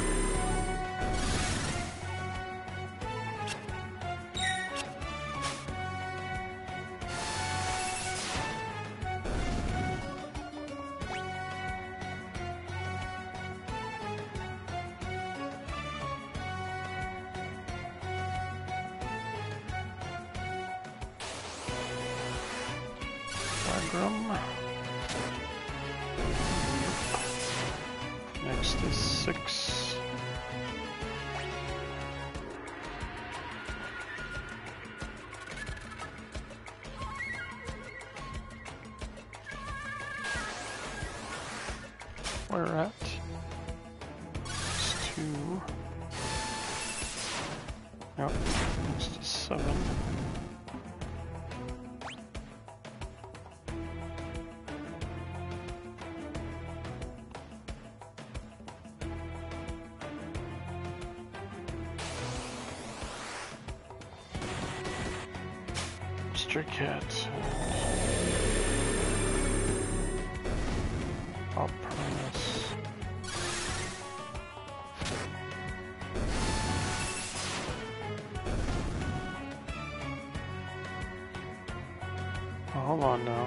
Bagram. Next is six. We're at next two. Yep, next is seven. Stray cat. I'll promise. Oh, hold on now.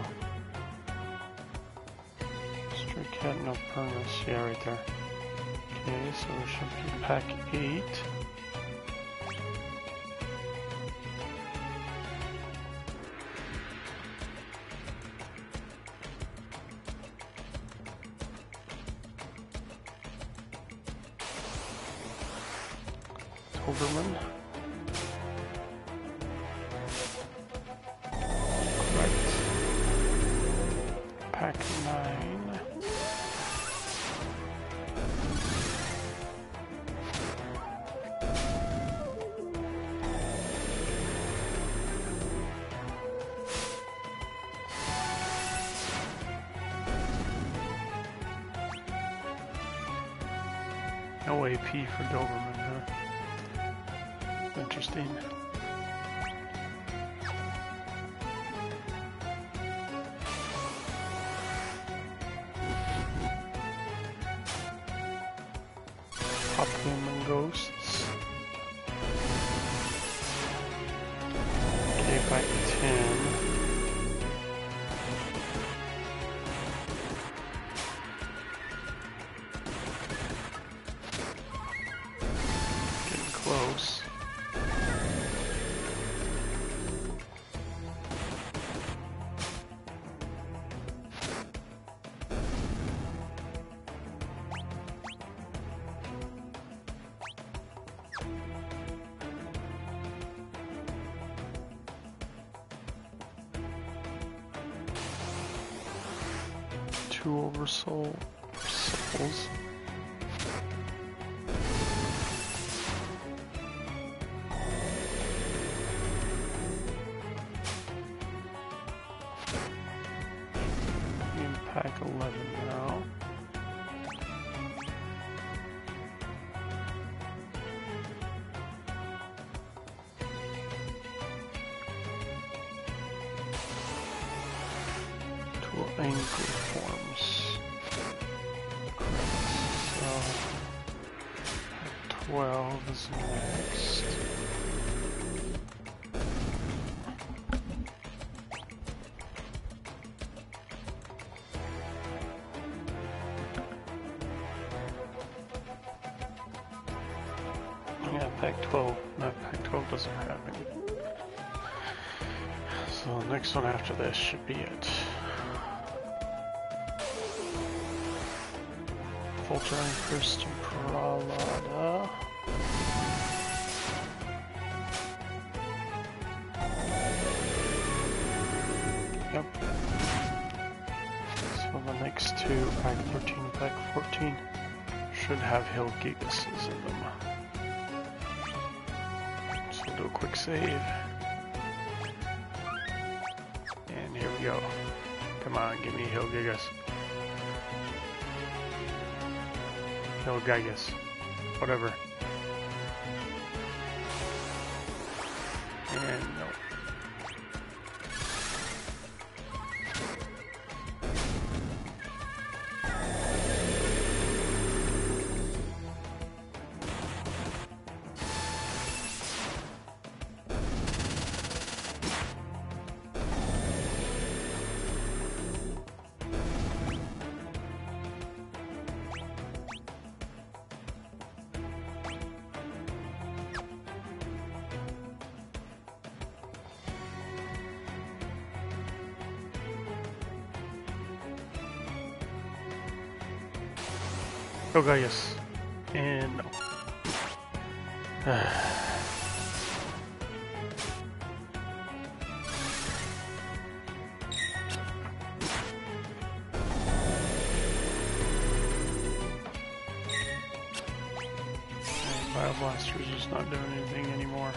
Stray cat, no permis. Yeah, right there. Okay, so we should be pack eight. Doberman. Correct. Pack nine. No A P for Doberman, huh? Interesting. Populum Ghosts. Okay, back to ten. Getting close. Two oversoul souls. In pack eleven now. Two angry forms. So twelve is next. Yeah, pack twelve. No, pack twelve doesn't have any. So the next one after this should be it. Fultron Crystal Pralada. Yep. So the next two, pack thirteen and pack fourteen, should have Hill Gigases in them. So do a quick save. And here we go. Come on, give me Hill Gigas. Hill Gigas. Whatever. And no. Oh god, yes. And no. Bioblaster's just not doing anything anymore.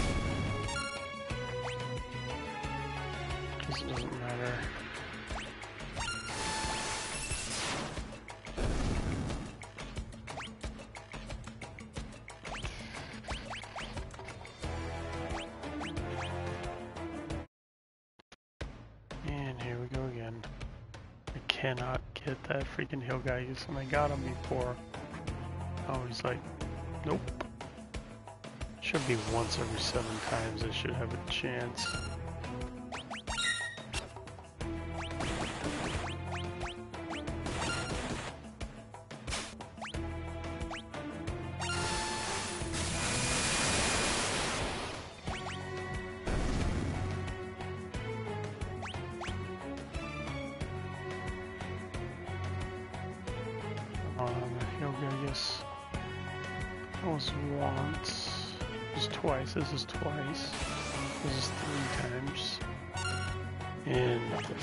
Because it doesn't matter. And here we go again. I cannot get that freaking hill guy, and I got him before. I was like, nope. Should be once every seven times I should have a chance. Um, here we go, yes. That was once. This is twice. This is twice. This is three times. And nothing.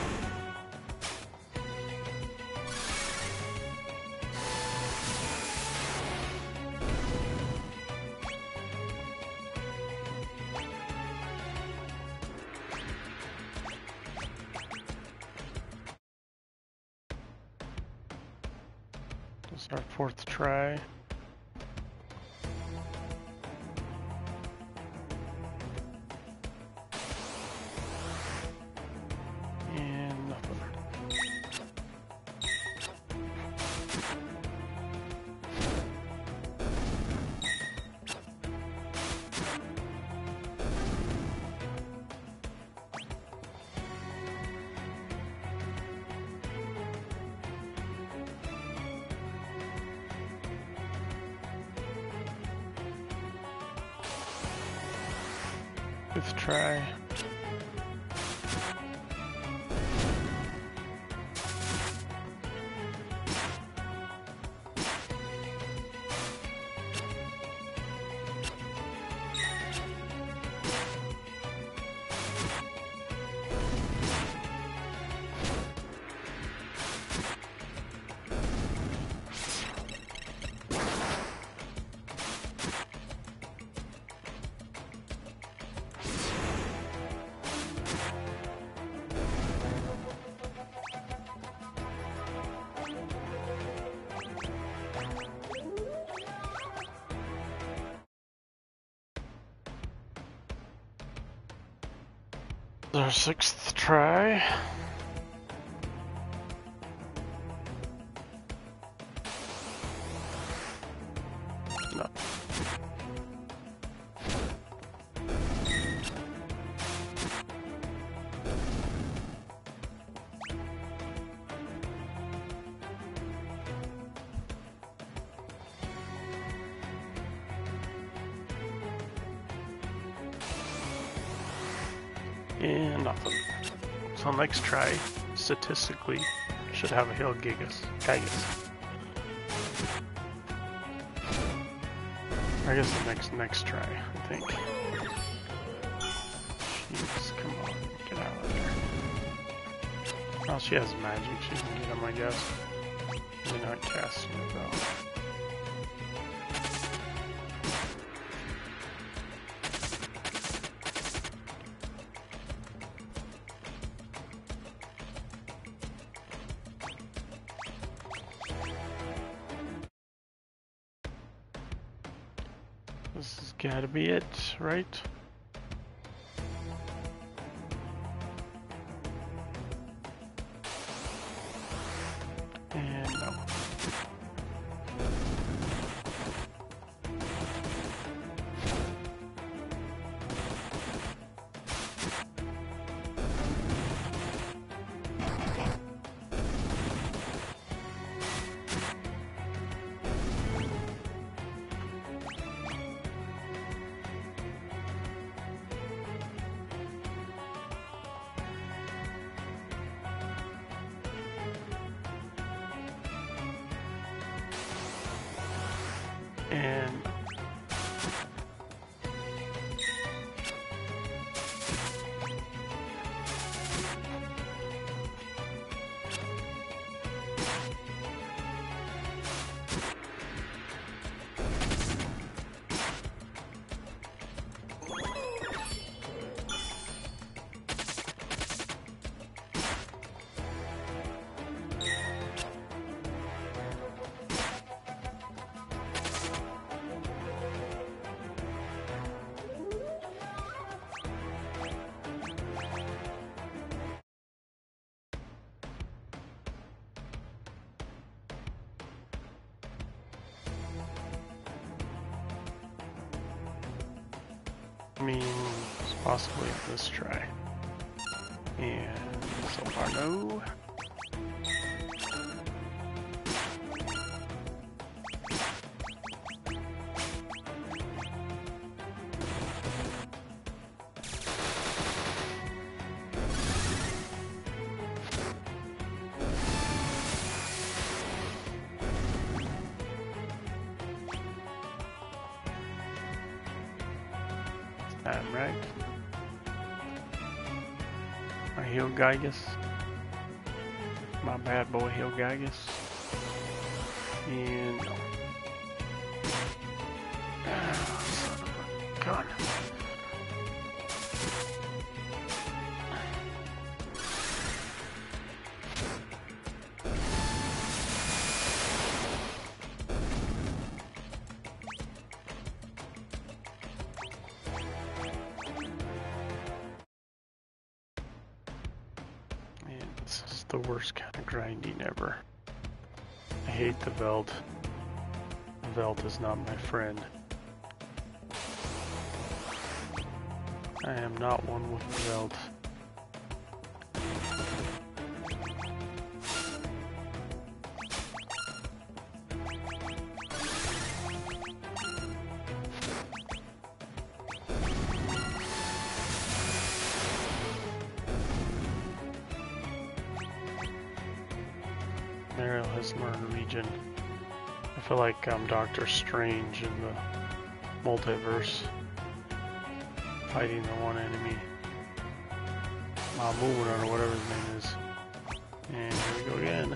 This is our fourth try. And nothing. Fifth try. Our sixth try. No. And nothing. So next try, statistically, should have a hill gigas. Gigas. I guess the next next try, I think. Jeez, come on, get out of there. Oh, she has magic, she can get him, I guess. You're not casting it though. This has gotta be it, right? And no. And I mean, it's possibly this try. And so far, no. I'm right. I heal Gygus. My bad boy heal Gygus. And no. God. Man, this is the worst kind of grinding ever. I hate the Veld. The Veld is not my friend. I am not one with the Veld. Mariel has learned Legion. I feel like I'm Doctor Strange in the multiverse, fighting the one enemy. Mamoon or whatever his name is. And here we go again.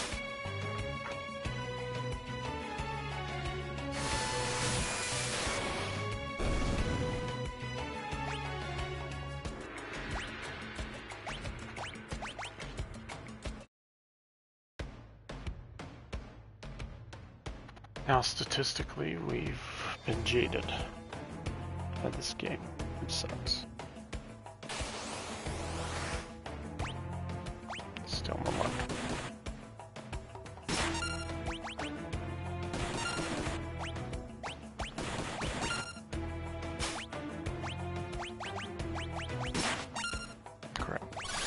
Now, statistically, we've been jaded by this game. It sucks. Still no luck. Crap.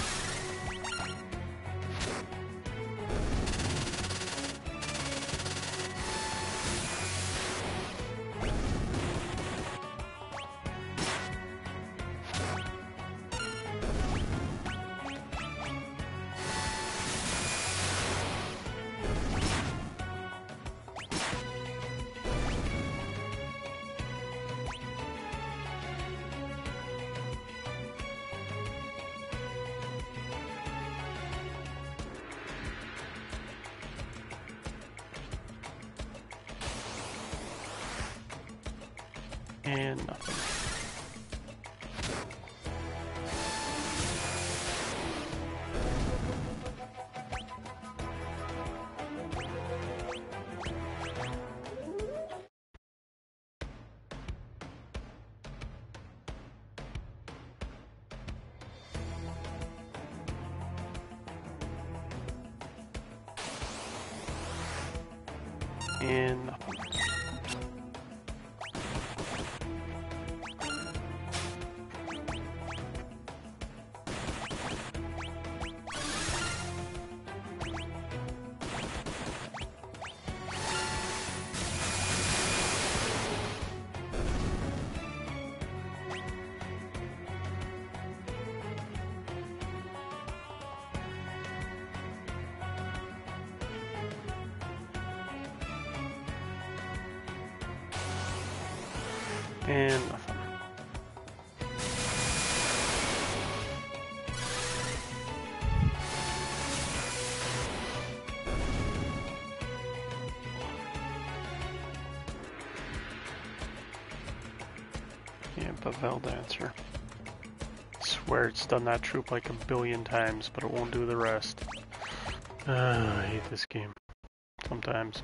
And nothing. And nothing. And nothing. Yeah, Bavel Dancer. I swear it's done that troop like a billion times, but it won't do the rest. Uh, I hate this game. Sometimes.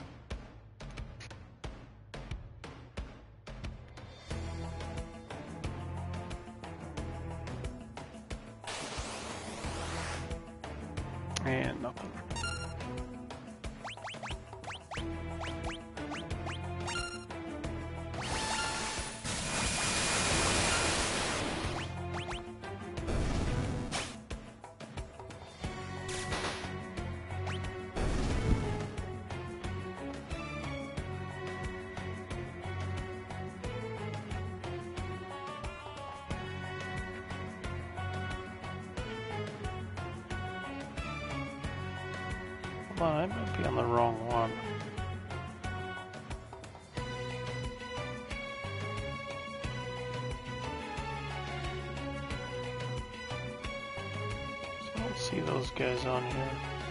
And nothing. Hold on, I might be on the wrong one. see those guys on here.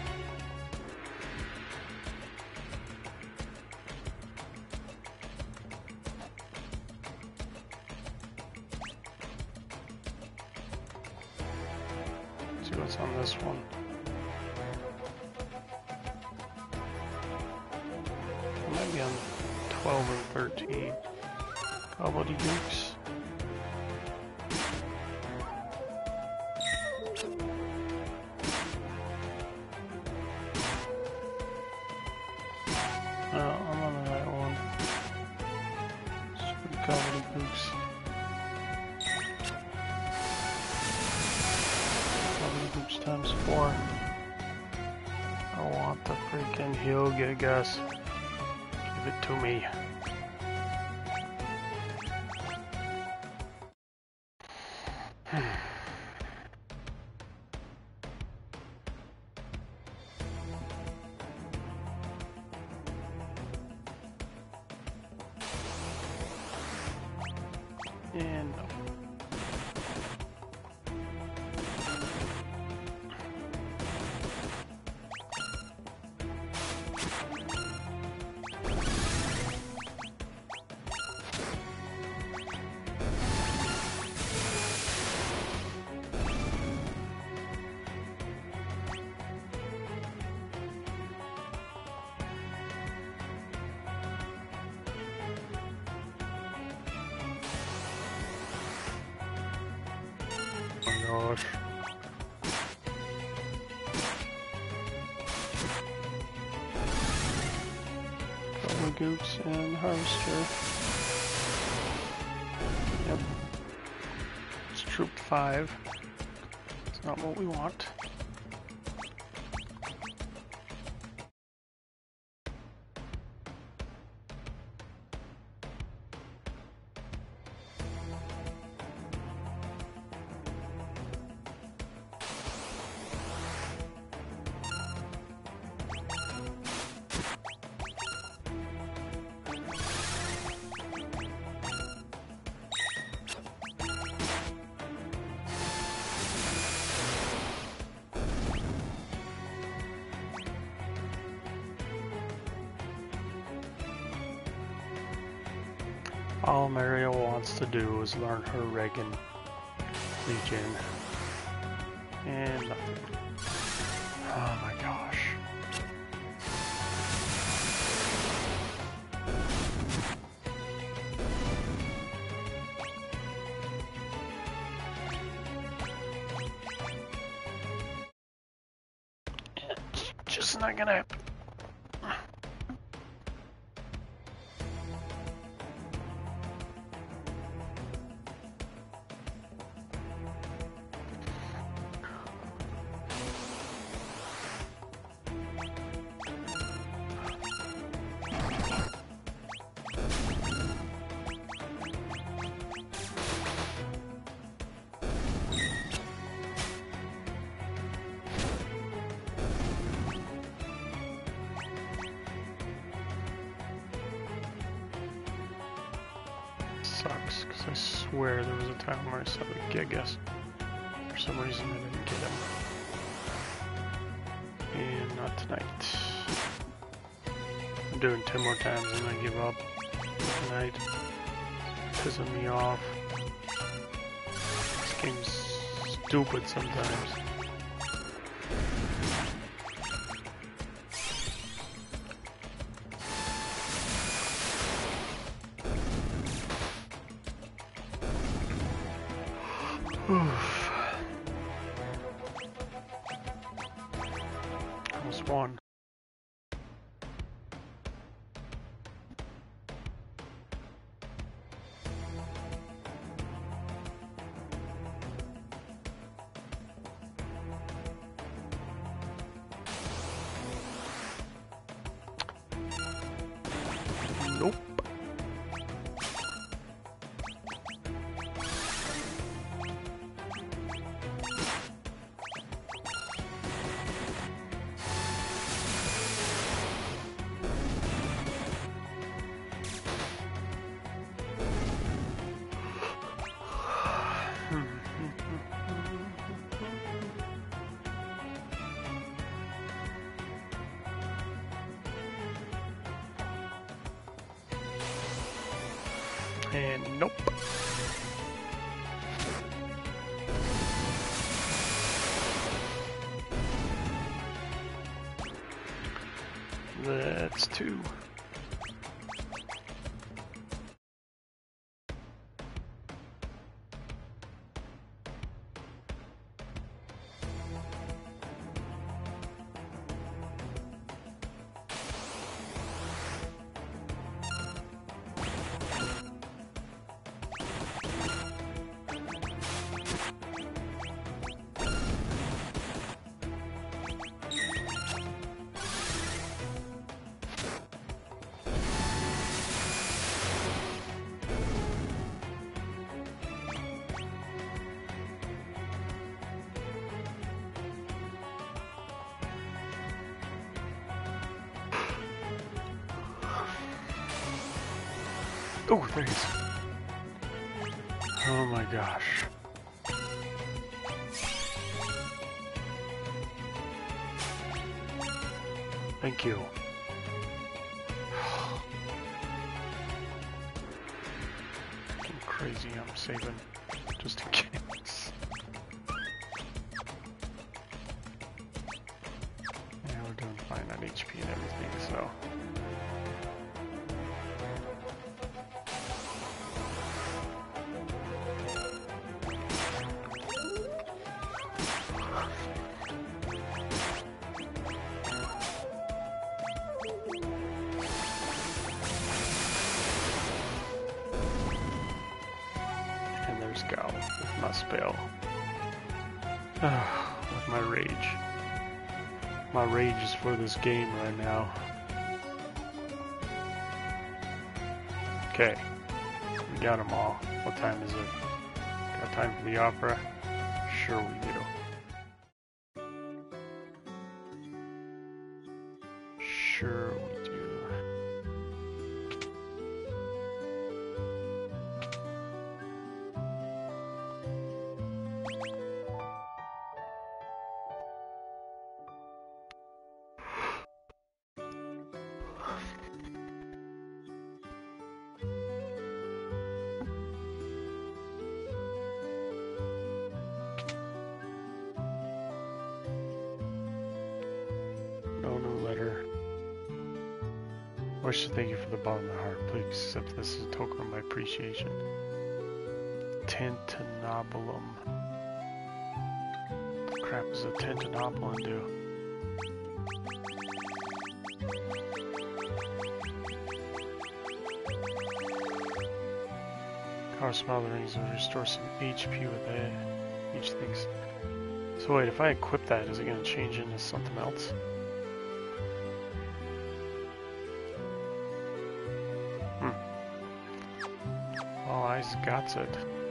Let's see what's on this one. It might be on twelve and thirteen. Gobbledygooks. No, I'm on the right one. Stupid gobbledygooks. Gobbledygooks times four. I want the freaking Hyoga, Gus. Give it to me. And no. Oh my gosh. Gobbledygooks and Harvester. Yep. It's troop five. It's not what we want. All Mario wants to do is learn her Reagan Legion. And nothing. Oh my gosh. It's just not gonna happen. Sucks, because I swear there was a time where I saw the Gigas. For some reason I didn't get him. And not tonight. I'm doing ten more times and I give up tonight. Pissing me off. This game's stupid sometimes. Oof. Almost won. Nope. And nope. That's two. Oh, there he is. Oh my gosh. Thank you. I'm crazy, I'm saving just in case. Yeah, we're doing fine on H P and everything, so. Go with my spell. With my rage. My rage is for this game right now. Okay, we got them all. What time is it? Got time for the opera? Sure we do. Sure we do. I wish to thank you for the bottom of my heart. Please accept this as a token of my appreciation. Tentinobulum. What the crap does a tentinobulum do? Power smell the rings will restore some H P with it. Each thing's. So wait, if I equip that, is it going to change into something else? Eyes got it.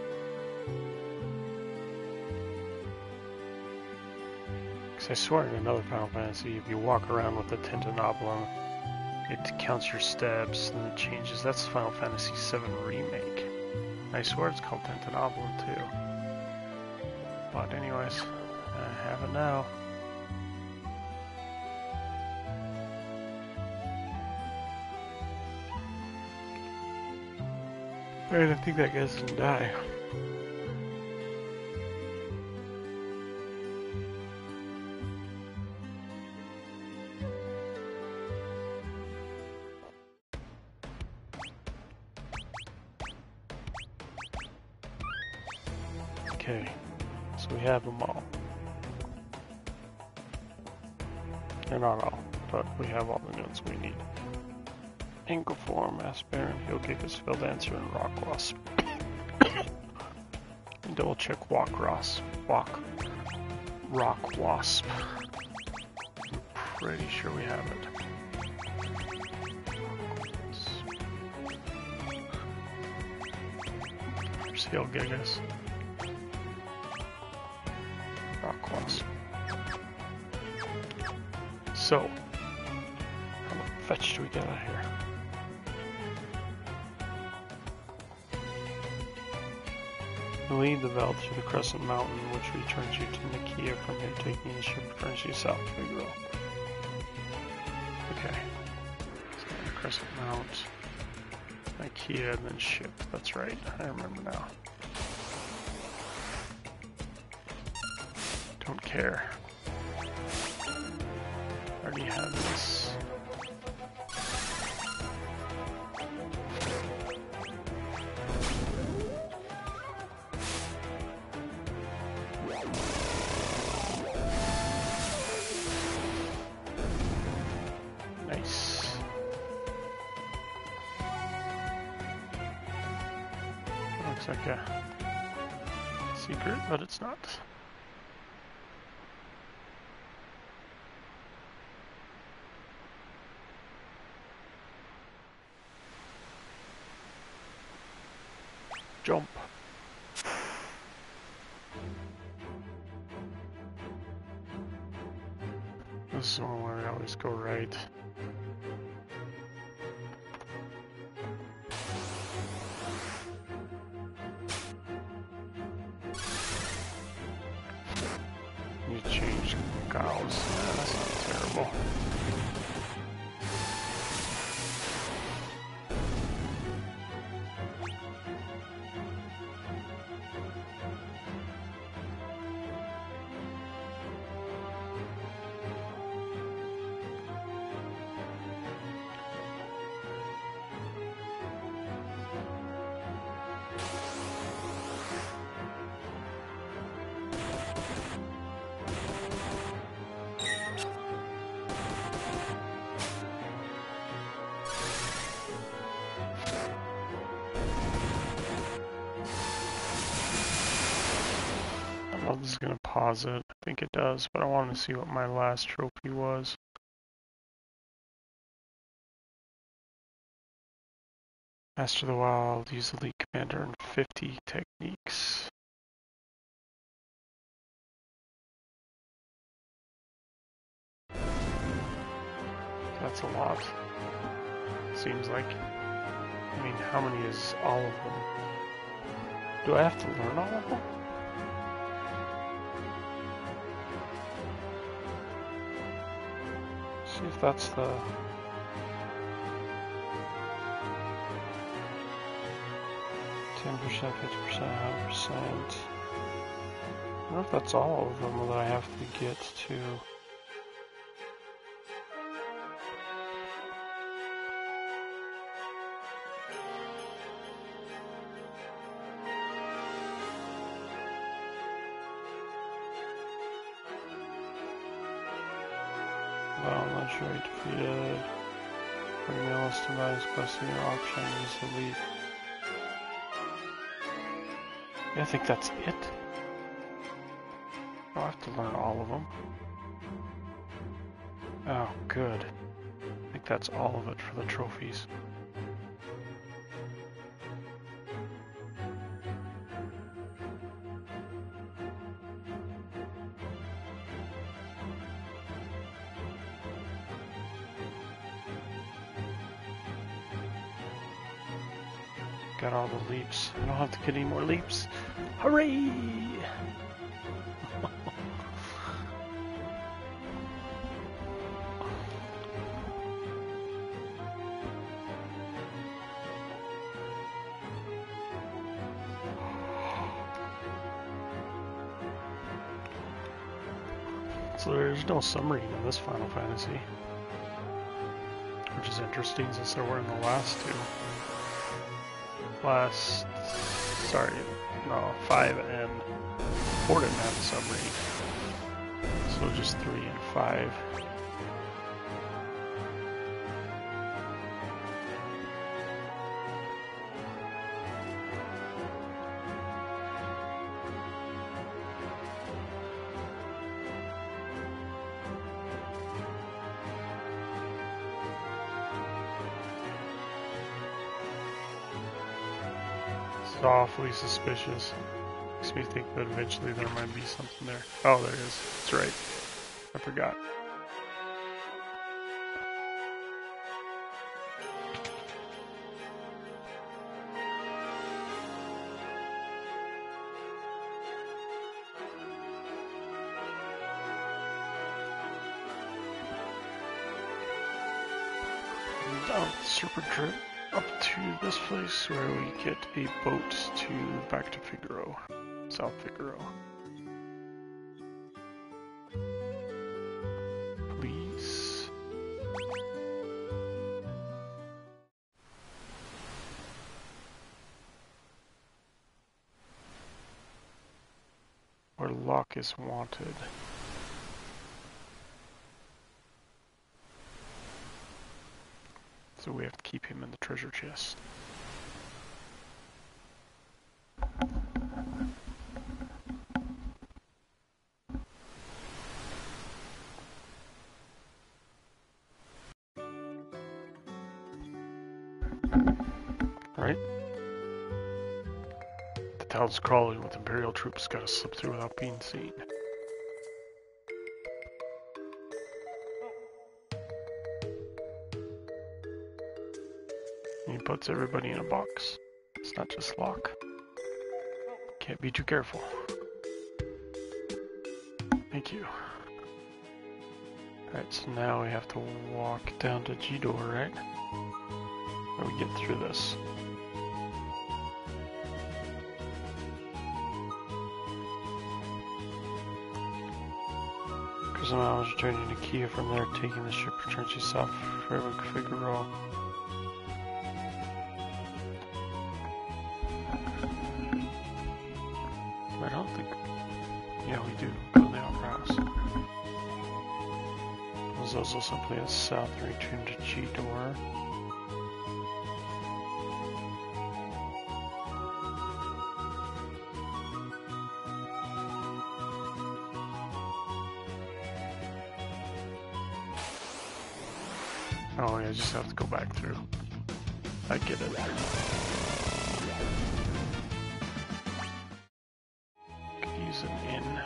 Because I swear in another Final Fantasy, if you walk around with the tentinobulum, it counts your steps and it changes. That's Final Fantasy seven Remake. I swear it's called tentinobulum too. But anyways, I have it now. Alright, I think that guy doesn't die. Okay, so we have them all. They're not all, but we have all the notes we need. Ankle form, Aspirin, Heel Kick, Spell Dancer, and Rock Wasp. And double check Walk Ross. Walk. Rock Wasp. I'm pretty sure we have it. There's Heel Gigas. Rock Wasp. So, how much fetch do we get out here? Lead the Veld through the Crescent Mountain, which returns you to Nikia. From here, taking the ship returns you south to Figaro. Okay. So the Crescent Mount. IKEA and then ship. That's right. I remember now. Don't care. Already have this. Nice. Looks like a secret, but it's not. Jump. This is one where I always go right. You change cows. Yeah, that's not terrible. I'm just gonna pause it. I think it does, but I want to see what my last trophy was. Master the Wild, use the Elite Commander in fifty techniques. That's a lot. Seems like. I mean, how many is all of them? Do I have to learn all of them? See if that's the... ten percent, fifty percent, one hundred percent. I wonder if that's all of them that I have to get to. Well, legendary defeated. Bring the list of items posted in your auction. Use the lead. Yeah, I think that's it. I'll have to learn all of them. Oh, good. I think that's all of it for the trophies. Got all the leaps. I don't have to get any more leaps. Hooray! So there's no submarine in this Final Fantasy, which is interesting since there were in the last two. Last, sorry, no, five and four didn't have a submarine, so just three and five. Awfully suspicious. Makes me think that eventually there might be something there. Oh, there is. That's right. I forgot. Down the super trip. up to this place where we get a boat to back to Figaro, South Figaro. Please. Where Locke is wanted. So we have to keep him in the treasure chest. Right? The town's crawling with Imperial troops, gotta slip through without being seen. He puts everybody in a box. It's not just Locke. Can't be too careful. Thank you. Alright, so now we have to walk down to G-Door, right? Or we get through this. Somehow I was returning to Kiev from there, taking the ship returns to South Figaro. I don't think... Yeah, we do. Go to the Opera House. There's also simply a south return to G-Door. Oh, yeah, I just have to go back through. I get it. Could use an inn.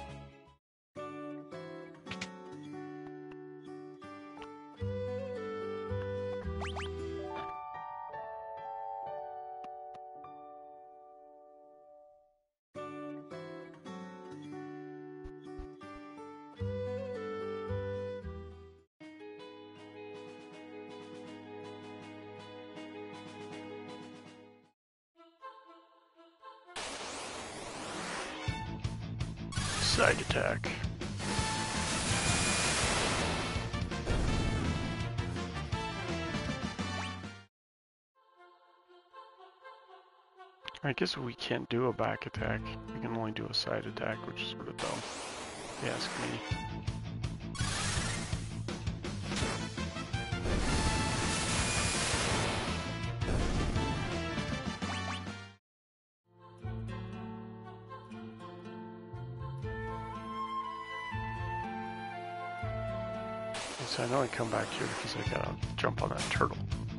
Side attack. I guess we can't do a back attack. We can only do a side attack, which is sort of dumb, if you ask me. So I know I come back here because I gotta jump on that turtle.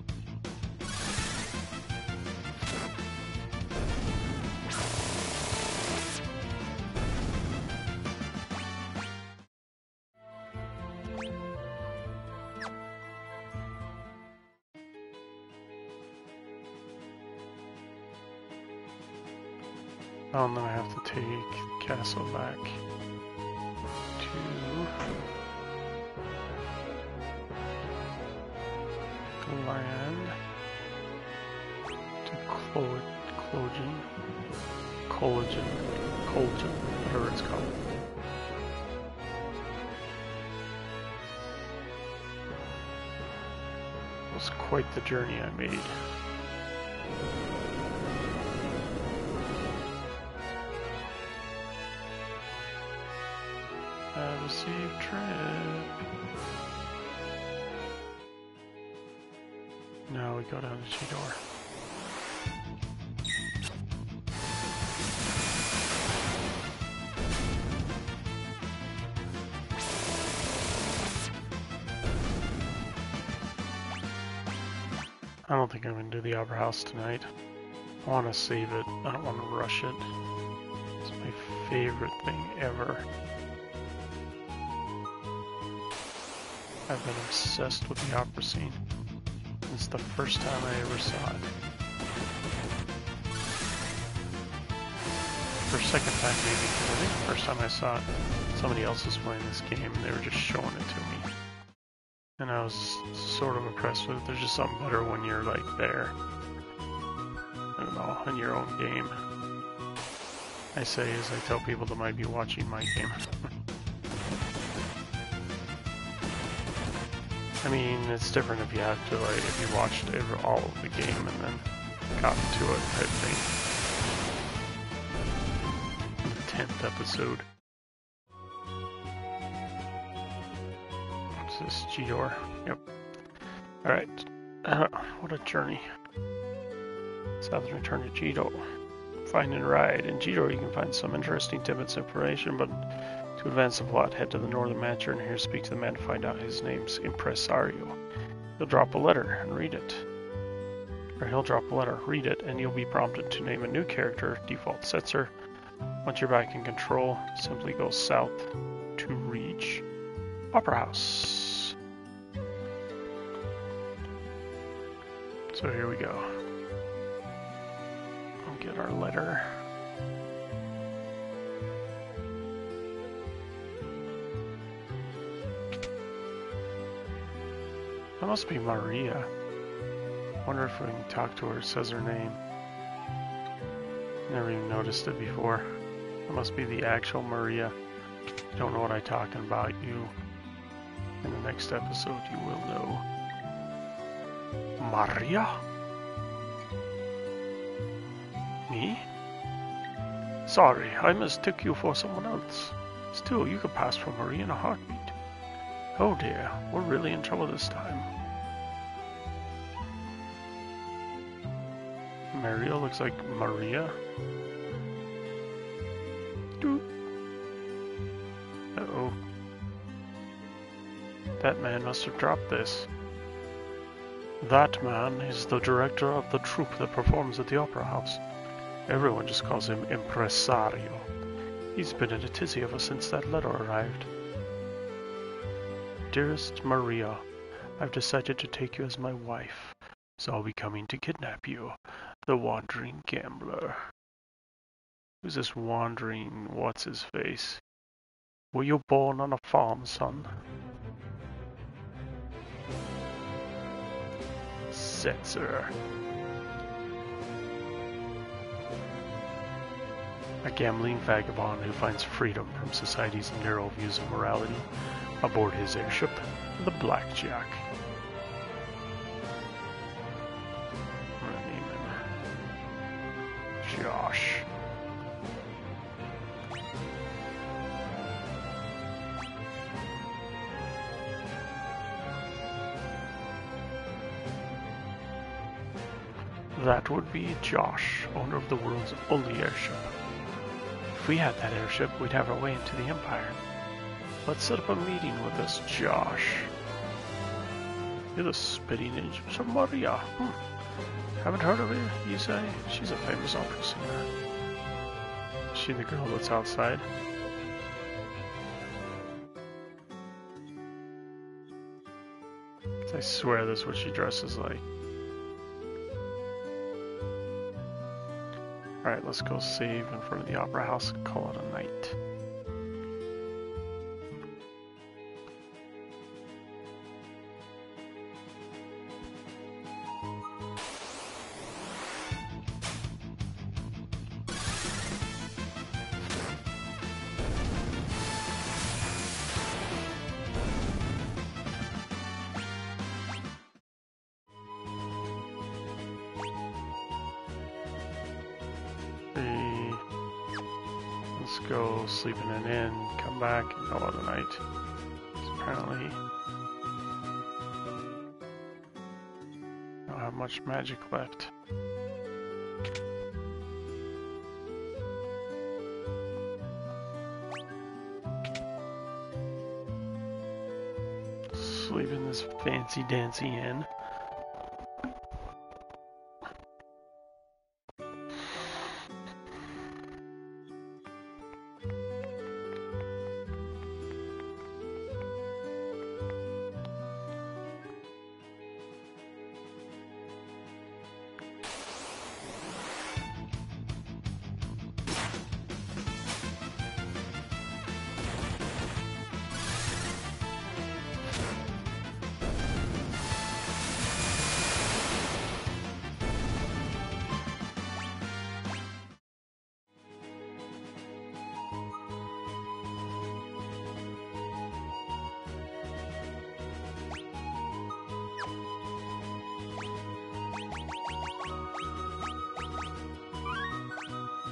Oh, and then I have to take the castle back to land to Clo Clogen, Collagen, Collagen, whatever it's called. It was quite the journey I made. Have a safe trip. Now we go down to G-Door. I don't think I'm going to do the Opera House tonight. I want to save it. I don't want to rush it. It's my favorite thing ever. I've been obsessed with the opera scene. It's the first time I ever saw it. For a second time maybe, because I think the first time I saw it, somebody else was playing this game and they were just showing it to me. And and I was sort of impressed with it. There's just something better when you're like there. I don't know, in your own game. I say as I tell people that might be watching my game. I mean, it's different if you have to, like, if you watched every, all of the game and then got to it type thing. The tenth episode. What's this? G-Door? Yep. Alright. Uh, what a journey. Southern return to G-Door. Find and ride. In G-Door you can find some interesting tidbits of information, but to advance the plot, head to the northern mansion and here speak to the man to find out his name's Impresario. He'll drop a letter and read it. Or he'll drop a letter, read it, and you'll be prompted to name a new character, default Setzer. Once you're back in control, simply go south to reach Opera House. So here we go. We'll get our letter. That must be Maria. Wonder if we can talk to her. It says her name. Never even noticed it before. That must be the actual Maria. If you don't know what I'm talking about, you in the next episode you will know. Maria? Me? Sorry, I mistook you for someone else. Still, you could pass for Maria in a heartbeat. Oh dear, we're really in trouble this time. Maria looks like Maria. Doot. Uh-oh. That man must have dropped this. That man is the director of the troupe that performs at the Opera House. Everyone just calls him Impresario. He's been in a tizzy ever since that letter arrived. Dearest Maria, I've decided to take you as my wife, so I'll be coming to kidnap you, the wandering gambler. Who's this wandering what's-his-face? Were you born on a farm, son? Setzer. A gambling vagabond who finds freedom from society's narrow views of morality. Aboard his airship, the Blackjack. I'm gonna name him Josh. That would be Josh, owner of the world's only airship. If we had that airship, we'd have our way into the Empire. Let's set up a meeting with this Josh. You're the spitting image of Maria. Hmm. Haven't heard of her, you say? She's a famous opera singer. Is she the girl that's outside? I swear that's what she dresses like. Alright, let's go save in front of the Opera House and call it a night. Go sleep in an inn, come back, and call it a night. So apparently, I don't have much magic left. Sleep in this fancy dancy inn.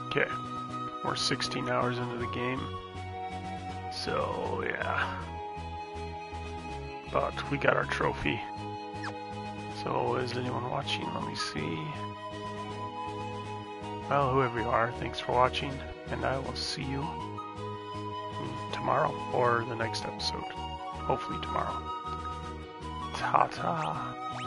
Okay, we're sixteen hours into the game. So, yeah. But we got our trophy. So, is anyone watching? Let me see. Well, whoever you are, thanks for watching, and I will see you tomorrow or the next episode. Hopefully tomorrow. Ta-ta.